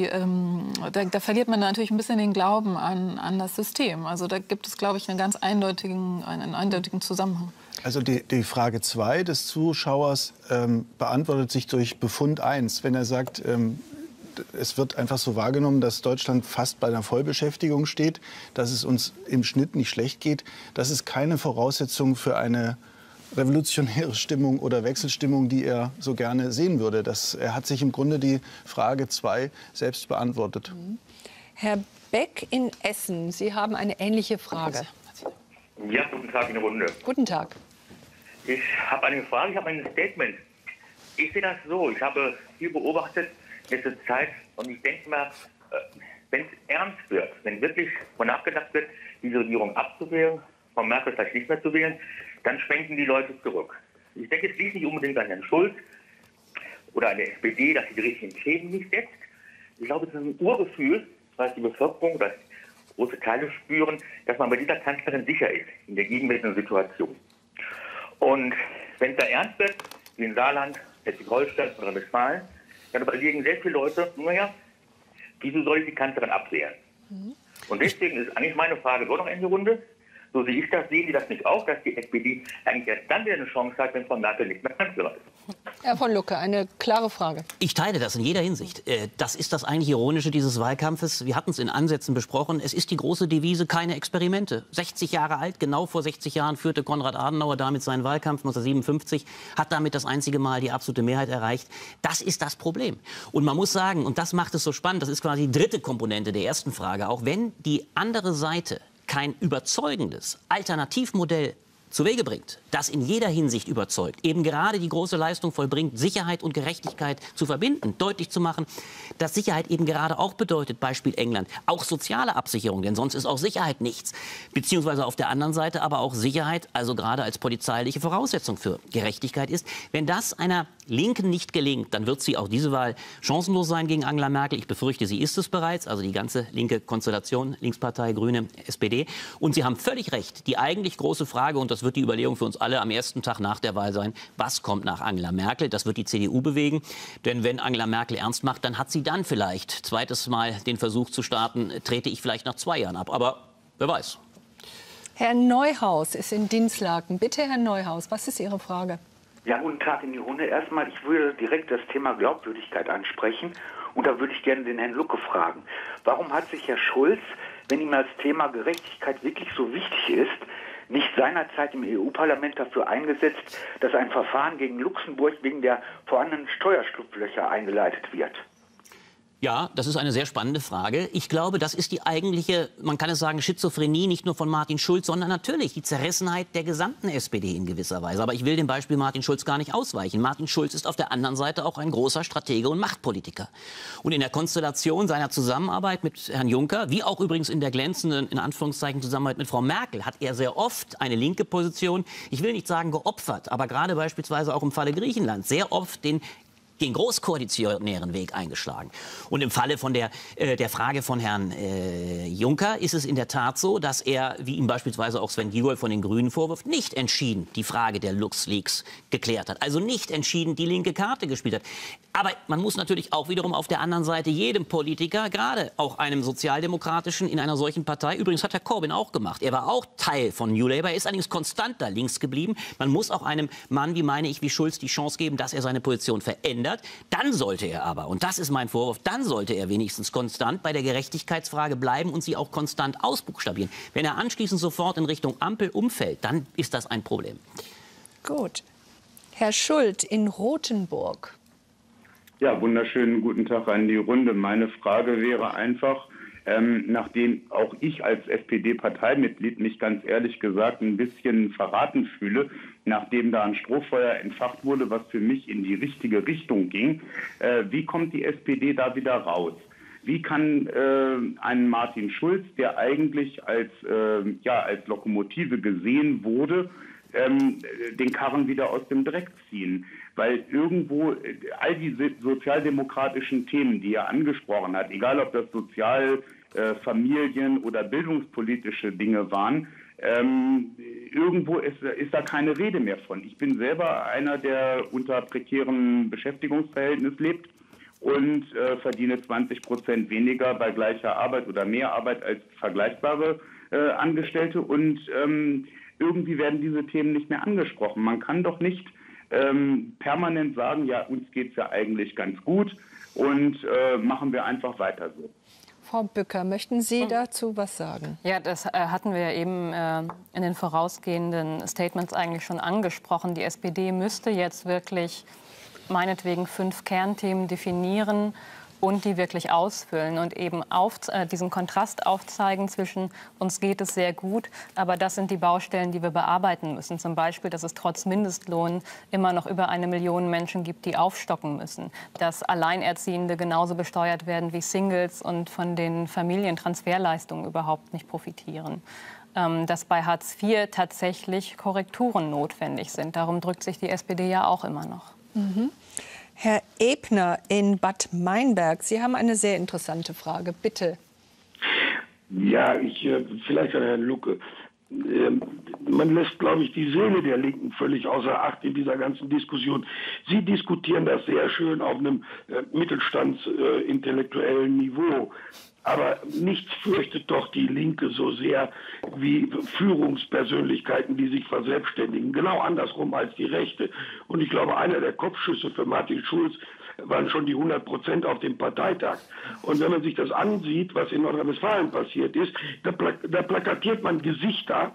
da verliert man natürlich ein bisschen den Glauben an das System. Also da gibt es, glaube ich, einen ganz eindeutigen Zusammenhang. Also die Frage 2 des Zuschauers beantwortet sich durch Befund 1. Wenn er sagt, es wird einfach so wahrgenommen, dass Deutschland fast bei einer Vollbeschäftigung steht, dass es uns im Schnitt nicht schlecht geht. Das ist keine Voraussetzung für eine revolutionäre Stimmung oder Wechselstimmung, die er so gerne sehen würde. Er hat sich im Grunde die Frage 2 selbst beantwortet. Herr Beck in Essen, Sie haben eine ähnliche Frage. Ja, guten Tag in der Runde. Guten Tag. Ich habe eine Frage, ich habe ein Statement. Ich sehe das so, ich habe viel beobachtet letzte Zeit und ich denke mal, wenn es ernst wird, wenn wirklich von nachgedacht wird, diese Regierung abzuwählen, von Merkel vielleicht nicht mehr zu wählen, dann schwenken die Leute zurück. Ich denke, es liegt nicht unbedingt an Herrn Schulz oder an der SPD, dass sie die richtigen Themen nicht setzt. Ich glaube, es ist ein Urgefühl, was die Bevölkerung oder große Teile spüren, dass man bei dieser Kanzlerin sicher ist in der gegenwärtigen Situation. Und wenn es da ernst wird, wie in Saarland, Schleswig-Holstein oder Westfalen, dann überlegen sehr viele Leute, naja, wieso soll ich die Kanzlerin abwehren? Und deswegen ist eigentlich meine Frage so noch in die Runde. So sehe ich das, sehen die das nicht auch, dass die SPD eigentlich erst dann wieder eine Chance hat, wenn Frau Merkel nicht mehr Kanzlerin ist? Herr von Lucke, eine klare Frage. Ich teile das in jeder Hinsicht. Das ist das eigentlich Ironische dieses Wahlkampfes. Wir hatten es in Ansätzen besprochen. Es ist die große Devise, keine Experimente. 60 Jahre alt, genau vor 60 Jahren führte Konrad Adenauer damit seinen Wahlkampf 1957, hat damit das einzige Mal die absolute Mehrheit erreicht. Das ist das Problem. Und man muss sagen, und das macht es so spannend, das ist quasi die dritte Komponente der ersten Frage, auch wenn die andere Seite kein überzeugendes Alternativmodell zu Wege bringt, das in jeder Hinsicht überzeugt, eben gerade die große Leistung vollbringt, Sicherheit und Gerechtigkeit zu verbinden, deutlich zu machen, dass Sicherheit eben gerade auch bedeutet, Beispiel England, auch soziale Absicherung, denn sonst ist auch Sicherheit nichts. Beziehungsweise auf der anderen Seite aber auch Sicherheit, also gerade als polizeiliche Voraussetzung für Gerechtigkeit ist. Wenn das einer Linken nicht gelingt, dann wird sie auch diese Wahl chancenlos sein gegen Angela Merkel. Ich befürchte, sie ist es bereits, also die ganze linke Konstellation, Linkspartei, Grüne, SPD. Und Sie haben völlig recht, die eigentlich große Frage, und das wird die Überlegung für uns alle am ersten Tag nach der Wahl sein, was kommt nach Angela Merkel? Das wird die CDU bewegen. Denn wenn Angela Merkel ernst macht, dann hat sie dann vielleicht zweites Mal den Versuch zu starten, trete ich vielleicht nach 2 Jahren ab. Aber wer weiß. Herr Neuhaus ist in Dinslaken. Bitte, Herr Neuhaus, was ist Ihre Frage? Ja, guten Tag in die Runde. Erstmal, ich würde direkt das Thema Glaubwürdigkeit ansprechen. Und da würde ich gerne den Herrn Lucke fragen. Warum hat sich Herr Schulz, wenn ihm das Thema Gerechtigkeit wirklich so wichtig ist, nicht seinerzeit im EU-Parlament dafür eingesetzt, dass ein Verfahren gegen Luxemburg wegen der vorhandenen Steuerschlupflöcher eingeleitet wird? Ja, das ist eine sehr spannende Frage. Ich glaube, das ist die eigentliche, man kann es sagen, Schizophrenie, nicht nur von Martin Schulz, sondern natürlich die Zerrissenheit der gesamten SPD in gewisser Weise. Aber ich will dem Beispiel Martin Schulz gar nicht ausweichen. Martin Schulz ist auf der anderen Seite auch ein großer Stratege und Machtpolitiker. Und in der Konstellation seiner Zusammenarbeit mit Herrn Juncker, wie auch übrigens in der glänzenden, in Anführungszeichen, Zusammenarbeit mit Frau Merkel, hat er sehr oft eine linke Position, ich will nicht sagen geopfert, aber gerade beispielsweise auch im Falle Griechenland, sehr oft den großkoalitionären Weg eingeschlagen. Und im Falle von der Frage von Herrn Juncker ist es in der Tat so, dass er, wie ihm beispielsweise auch Sven Giegold von den Grünen vorwirft, nicht entschieden die Frage der LuxLeaks geklärt hat. Also nicht entschieden die linke Karte gespielt hat. Aber man muss natürlich auch wiederum auf der anderen Seite jedem Politiker, gerade auch einem Sozialdemokratischen in einer solchen Partei, übrigens hat Herr Corbyn auch gemacht, er war auch Teil von New Labour, er ist allerdings konstant da links geblieben. Man muss auch einem Mann, wie Schulz, die Chance geben, dass er seine Position verändert. Dann sollte er aber, und das ist mein Vorwurf, dann sollte er wenigstens konstant bei der Gerechtigkeitsfrage bleiben und sie auch konstant ausbuchstabieren. Wenn er anschließend sofort in Richtung Ampel umfällt, dann ist das ein Problem. Gut. Herr Schult in Rothenburg. Ja, wunderschönen guten Tag an die Runde. Meine Frage wäre einfach, nachdem auch ich als SPD-Parteimitglied mich ganz ehrlich gesagt ein bisschen verraten fühle, nachdem da ein Strohfeuer entfacht wurde, was für mich in die richtige Richtung ging, wie kommt die SPD da wieder raus? Wie kann ein Martin Schulz, der eigentlich als Lokomotive gesehen wurde, den Karren wieder aus dem Dreck ziehen? Weil irgendwo all diese sozialdemokratischen Themen, die er angesprochen hat, egal ob das Familien- oder bildungspolitische Dinge waren, irgendwo ist da keine Rede mehr von. Ich bin selber einer, der unter prekären Beschäftigungsverhältnissen lebt und verdiene 20% weniger bei gleicher Arbeit oder mehr Arbeit als vergleichbare Angestellte. Und irgendwie werden diese Themen nicht mehr angesprochen. Man kann doch nicht permanent sagen, ja, uns geht es ja eigentlich ganz gut und machen wir einfach weiter so. Frau Bücker, möchten Sie dazu was sagen? Ja, das hatten wir ja eben in den vorausgehenden Statements eigentlich schon angesprochen. Die SPD müsste jetzt wirklich meinetwegen 5 Kernthemen definieren und die wirklich ausfüllen und eben diesen Kontrast aufzeigen zwischen uns geht es sehr gut, aber das sind die Baustellen, die wir bearbeiten müssen. Zum Beispiel, dass es trotz Mindestlohn immer noch über 1 Million Menschen gibt, die aufstocken müssen. Dass Alleinerziehende genauso besteuert werden wie Singles und von den Familientransferleistungen überhaupt nicht profitieren. Dass bei Hartz IV tatsächlich Korrekturen notwendig sind. Darum drückt sich die SPD ja auch immer noch. Mhm. Herr Ebner in Bad Meinberg, Sie haben eine sehr interessante Frage. Bitte. Ja, vielleicht an Herrn Lucke. Man lässt, glaube ich, die Seele der Linken völlig außer Acht in dieser ganzen Diskussion. Sie diskutieren das sehr schön auf einem mittelstandsintellektuellen Niveau. Aber nichts fürchtet doch die Linke so sehr wie Führungspersönlichkeiten, die sich verselbstständigen. Genau andersrum als die Rechte. Und ich glaube, einer der Kopfschüsse für Martin Schulz waren schon die 100% auf dem Parteitag. Und wenn man sich das ansieht, was in Nordrhein-Westfalen passiert ist, da plakatiert man Gesichter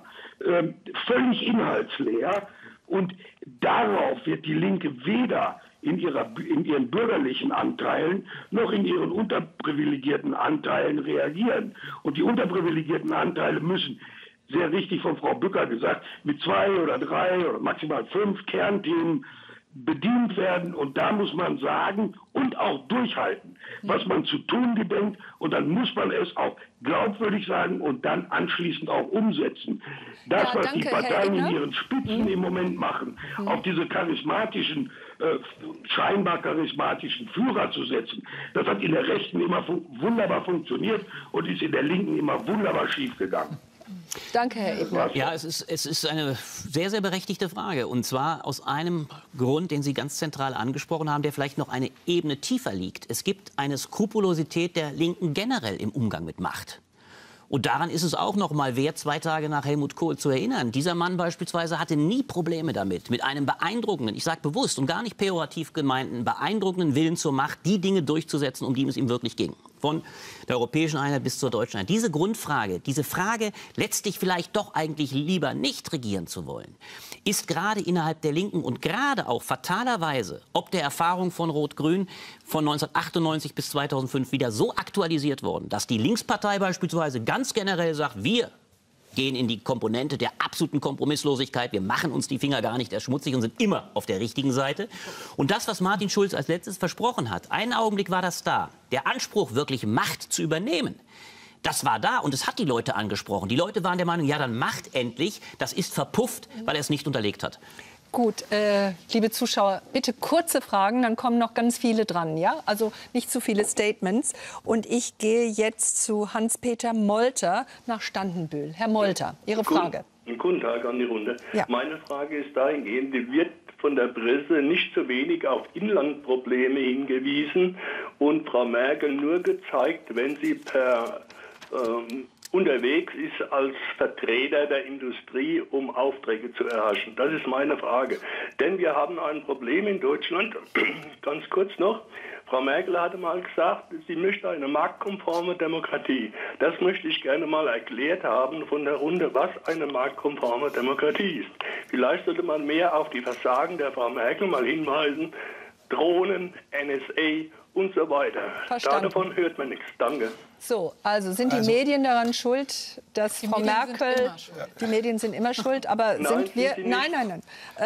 völlig inhaltsleer. Und darauf wird die Linke weder in ihren bürgerlichen Anteilen noch in ihren unterprivilegierten Anteilen reagieren. Und die unterprivilegierten Anteile müssen, sehr richtig von Frau Bücker gesagt, mit 2 oder 3 oder maximal 5 Kernthemen bedient werden. Und da muss man sagen und auch durchhalten, was man zu tun gedenkt. Und dann muss man es auch glaubwürdig sagen und dann anschließend auch umsetzen. Das, was die Parteien in ihren Spitzen im Moment machen, auf diese charismatischen, scheinbar charismatischen Führer zu setzen, das hat in der Rechten immer wunderbar funktioniert und ist in der Linken immer wunderbar schief gegangen. Danke, Herr Ebner. Ja, es ist eine sehr, sehr berechtigte Frage. Und zwar aus einem Grund, den Sie ganz zentral angesprochen haben, der vielleicht noch eine Ebene tiefer liegt. Es gibt eine Skrupulosität der Linken generell im Umgang mit Macht. Und daran ist es auch noch mal wert, 2 Tage nach Helmut Kohl zu erinnern. Dieser Mann beispielsweise hatte nie Probleme damit, mit einem beeindruckenden, ich sage bewusst und gar nicht pejorativ gemeinten, beeindruckenden Willen zur Macht, die Dinge durchzusetzen, um die es ihm wirklich ging. Von der europäischen Einheit bis zur deutschen Einheit. Diese Grundfrage, diese Frage, letztlich vielleicht doch eigentlich lieber nicht regieren zu wollen, ist gerade innerhalb der Linken und gerade auch fatalerweise, ob der Erfahrung von Rot-Grün von 1998 bis 2005 wieder so aktualisiert worden, dass die Linkspartei beispielsweise ganz generell sagt, wir gehen in die Komponente der absoluten Kompromisslosigkeit. Wir machen uns die Finger gar nicht erst schmutzig und sind immer auf der richtigen Seite. Und das, was Martin Schulz als letztes versprochen hat, einen Augenblick war das da. Der Anspruch, wirklich Macht zu übernehmen, das war da und es hat die Leute angesprochen. Die Leute waren der Meinung, ja, dann macht endlich. Das ist verpufft, weil er es nicht unterlegt hat. Gut, liebe Zuschauer, bitte kurze Fragen, dann kommen noch ganz viele dran, ja? Also nicht zu viele Statements. Und ich gehe jetzt zu Hans-Peter Molter nach Standenbühl. Herr Molter, Ihre Frage. Guten Tag an die Runde. Ja. Meine Frage ist dahingehend, wird von der Presse nicht zu wenig auf Inlandprobleme hingewiesen und Frau Merkel nur gezeigt, wenn sie unterwegs ist als Vertreter der Industrie, um Aufträge zu erhaschen. Das ist meine Frage. Denn wir haben ein Problem in Deutschland, ganz kurz noch. Frau Merkel hatte mal gesagt, sie möchte eine marktkonforme Demokratie. Das möchte ich gerne mal erklärt haben von der Runde, was eine marktkonforme Demokratie ist. Vielleicht sollte man mehr auf die Versagen der Frau Merkel mal hinweisen. Drohnen, NSA und so weiter. Davon hört man nichts. Danke. So, also sind die Medien daran schuld, dass Frau Merkel... Die Medien sind immer schuld, aber sind wir... Nein.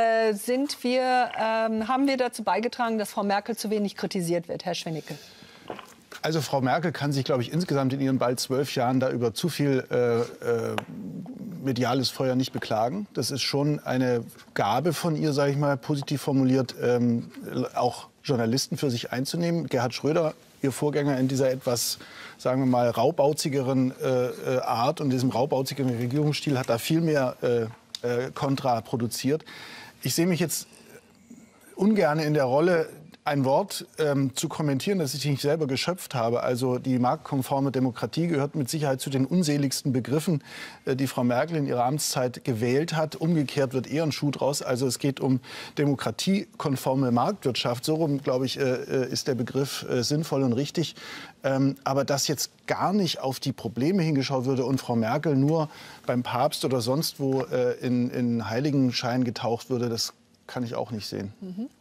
Haben wir dazu beigetragen, dass Frau Merkel zu wenig kritisiert wird, Herr Schwennicke? Also Frau Merkel kann sich, glaube ich, insgesamt in ihren bald 12 Jahren da über zu viel mediales Feuer nicht beklagen. Das ist schon eine Gabe von ihr, sage ich mal, positiv formuliert, auch Journalisten für sich einzunehmen. Gerhard Schröder, ihr Vorgänger in dieser etwas, sagen wir mal, raubauzigeren Art und diesem raubauzigeren Regierungsstil, hat da viel mehr Kontra produziert. Ich sehe mich jetzt ungern in der Rolle, ein Wort zu kommentieren, das ich nicht selber geschöpft habe. Also die marktkonforme Demokratie gehört mit Sicherheit zu den unseligsten Begriffen, die Frau Merkel in ihrer Amtszeit gewählt hat. Umgekehrt wird eher ein Schuh draus. Also es geht um demokratiekonforme Marktwirtschaft. So rum, glaube ich, ist der Begriff sinnvoll und richtig. Aber dass jetzt gar nicht auf die Probleme hingeschaut würde und Frau Merkel nur beim Papst oder sonst wo in Heiligenschein getaucht würde, das kann ich auch nicht sehen. Mhm.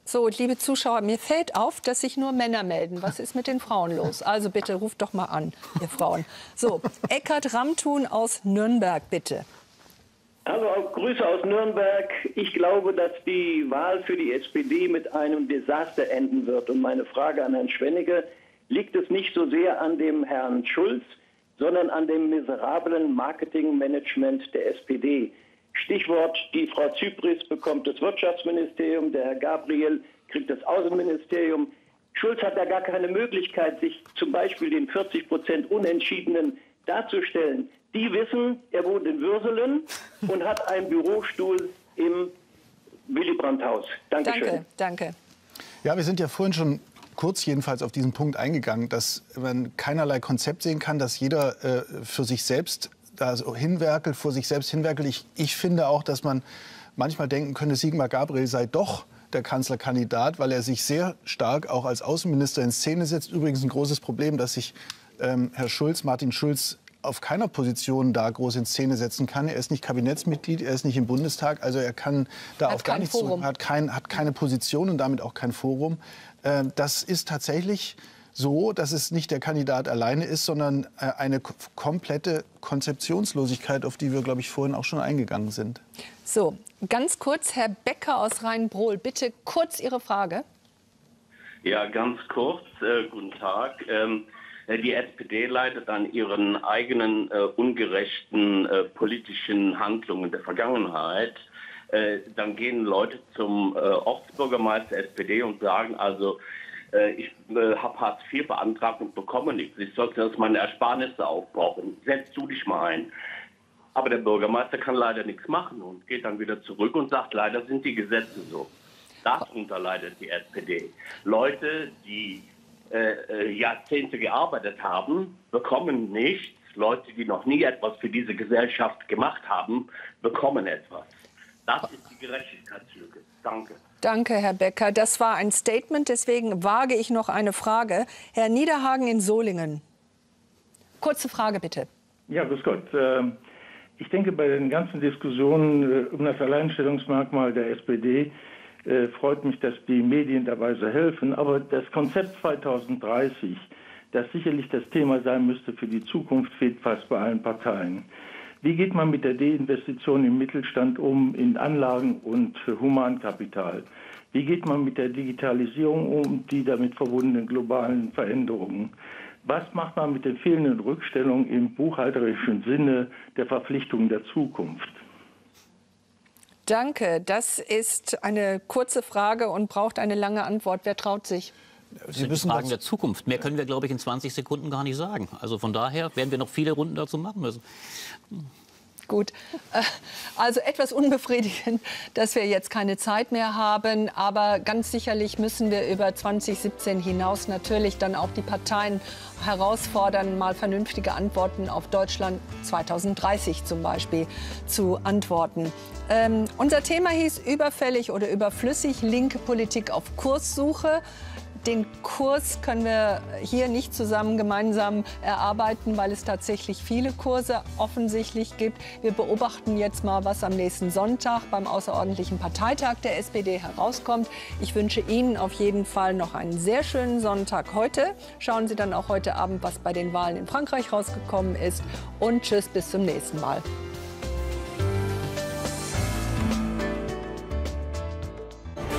So, liebe Zuschauer, mir fällt auf, dass sich nur Männer melden. Was ist mit den Frauen los? Also bitte, ruft doch mal an, ihr Frauen. So, Eckhard Ramthun aus Nürnberg, bitte. Hallo, Grüße aus Nürnberg. Ich glaube, dass die Wahl für die SPD mit einem Desaster enden wird. Und meine Frage an Herrn Schwennecke, liegt es nicht so sehr an dem Herrn Schulz, sondern an dem miserablen Marketingmanagement der SPD? Stichwort, die Frau Zypris bekommt das Wirtschaftsministerium, der Herr Gabriel kriegt das Außenministerium. Schulz hat da gar keine Möglichkeit, sich zum Beispiel den 40% Unentschiedenen darzustellen. Die wissen, er wohnt in Würselen und hat einen Bürostuhl im Willy-Brandt-Haus. Dankeschön. Danke. Ja, wir sind ja vorhin schon kurz jedenfalls auf diesen Punkt eingegangen, dass man keinerlei Konzept sehen kann, dass jeder für sich selbst da so hinwerkelt, vor sich selbst hinwerkelt. Ich finde auch, dass man manchmal denken könnte, Sigmar Gabriel sei doch der Kanzlerkandidat, weil er sich sehr stark auch als Außenminister in Szene setzt. Übrigens ein großes Problem, dass sich Herr Schulz, Martin Schulz, auf keiner Position da groß in Szene setzen kann. Er ist nicht Kabinettsmitglied, er ist nicht im Bundestag, also er kann da auf gar nichts zu, hat keine Position und damit auch kein Forum. Das ist tatsächlich so, dass es nicht der Kandidat alleine ist, sondern eine komplette Konzeptionslosigkeit, auf die wir, glaube ich, vorhin auch schon eingegangen sind. So, ganz kurz, Herr Becker aus Rhein-Brohl, bitte kurz Ihre Frage. Ja, ganz kurz. Guten Tag. Die SPD leidet an ihren eigenen ungerechten politischen Handlungen der Vergangenheit. Dann gehen Leute zum Ortsbürgermeister SPD und sagen, also ich habe Hartz IV beantragt und bekomme nichts. Ich sollte jetzt meine Ersparnisse aufbrauchen. Setz du dich mal ein. Aber der Bürgermeister kann leider nichts machen und geht dann wieder zurück und sagt, leider sind die Gesetze so. Darunter leidet die SPD. Leute, die Jahrzehnte gearbeitet haben, bekommen nichts. Leute, die noch nie etwas für diese Gesellschaft gemacht haben, bekommen etwas. Das ist die Gerechtigkeitslücke. Danke. Danke, Herr Becker. Das war ein Statement, deswegen wage ich noch eine Frage. Herr Niederhagen in Solingen. Kurze Frage, bitte. Ja, grüß Gott. Ich denke, bei den ganzen Diskussionen um das Alleinstellungsmerkmal der SPD freut mich, dass die Medien dabei so helfen. Aber das Konzept 2030, das sicherlich das Thema sein müsste für die Zukunft, fehlt fast bei allen Parteien. Wie geht man mit der Deinvestition im Mittelstand um, in Anlagen und Humankapital? Wie geht man mit der Digitalisierung um, die damit verbundenen globalen Veränderungen? Was macht man mit den fehlenden Rückstellungen im buchhalterischen Sinne der Verpflichtungen der Zukunft? Danke. Das ist eine kurze Frage und braucht eine lange Antwort. Wer traut sich? Das sind Fragen der Zukunft. Mehr können wir, glaube ich, in 20 Sekunden gar nicht sagen. Also von daher werden wir noch viele Runden dazu machen müssen. Gut, also etwas unbefriedigend, dass wir jetzt keine Zeit mehr haben. Aber ganz sicherlich müssen wir über 2017 hinaus natürlich dann auch die Parteien herausfordern, mal vernünftige Antworten auf Deutschland 2030 zum Beispiel zu antworten. Unser Thema hieß überfällig oder überflüssig, linke Politik auf Kurssuche. Den Kurs können wir hier nicht zusammen gemeinsam erarbeiten, weil es tatsächlich viele Kurse offensichtlich gibt. Wir beobachten jetzt mal, was am nächsten Sonntag beim außerordentlichen Parteitag der SPD herauskommt. Ich wünsche Ihnen auf jeden Fall noch einen sehr schönen Sonntag heute. Schauen Sie dann auch heute Abend, was bei den Wahlen in Frankreich rausgekommen ist. Und tschüss, bis zum nächsten Mal.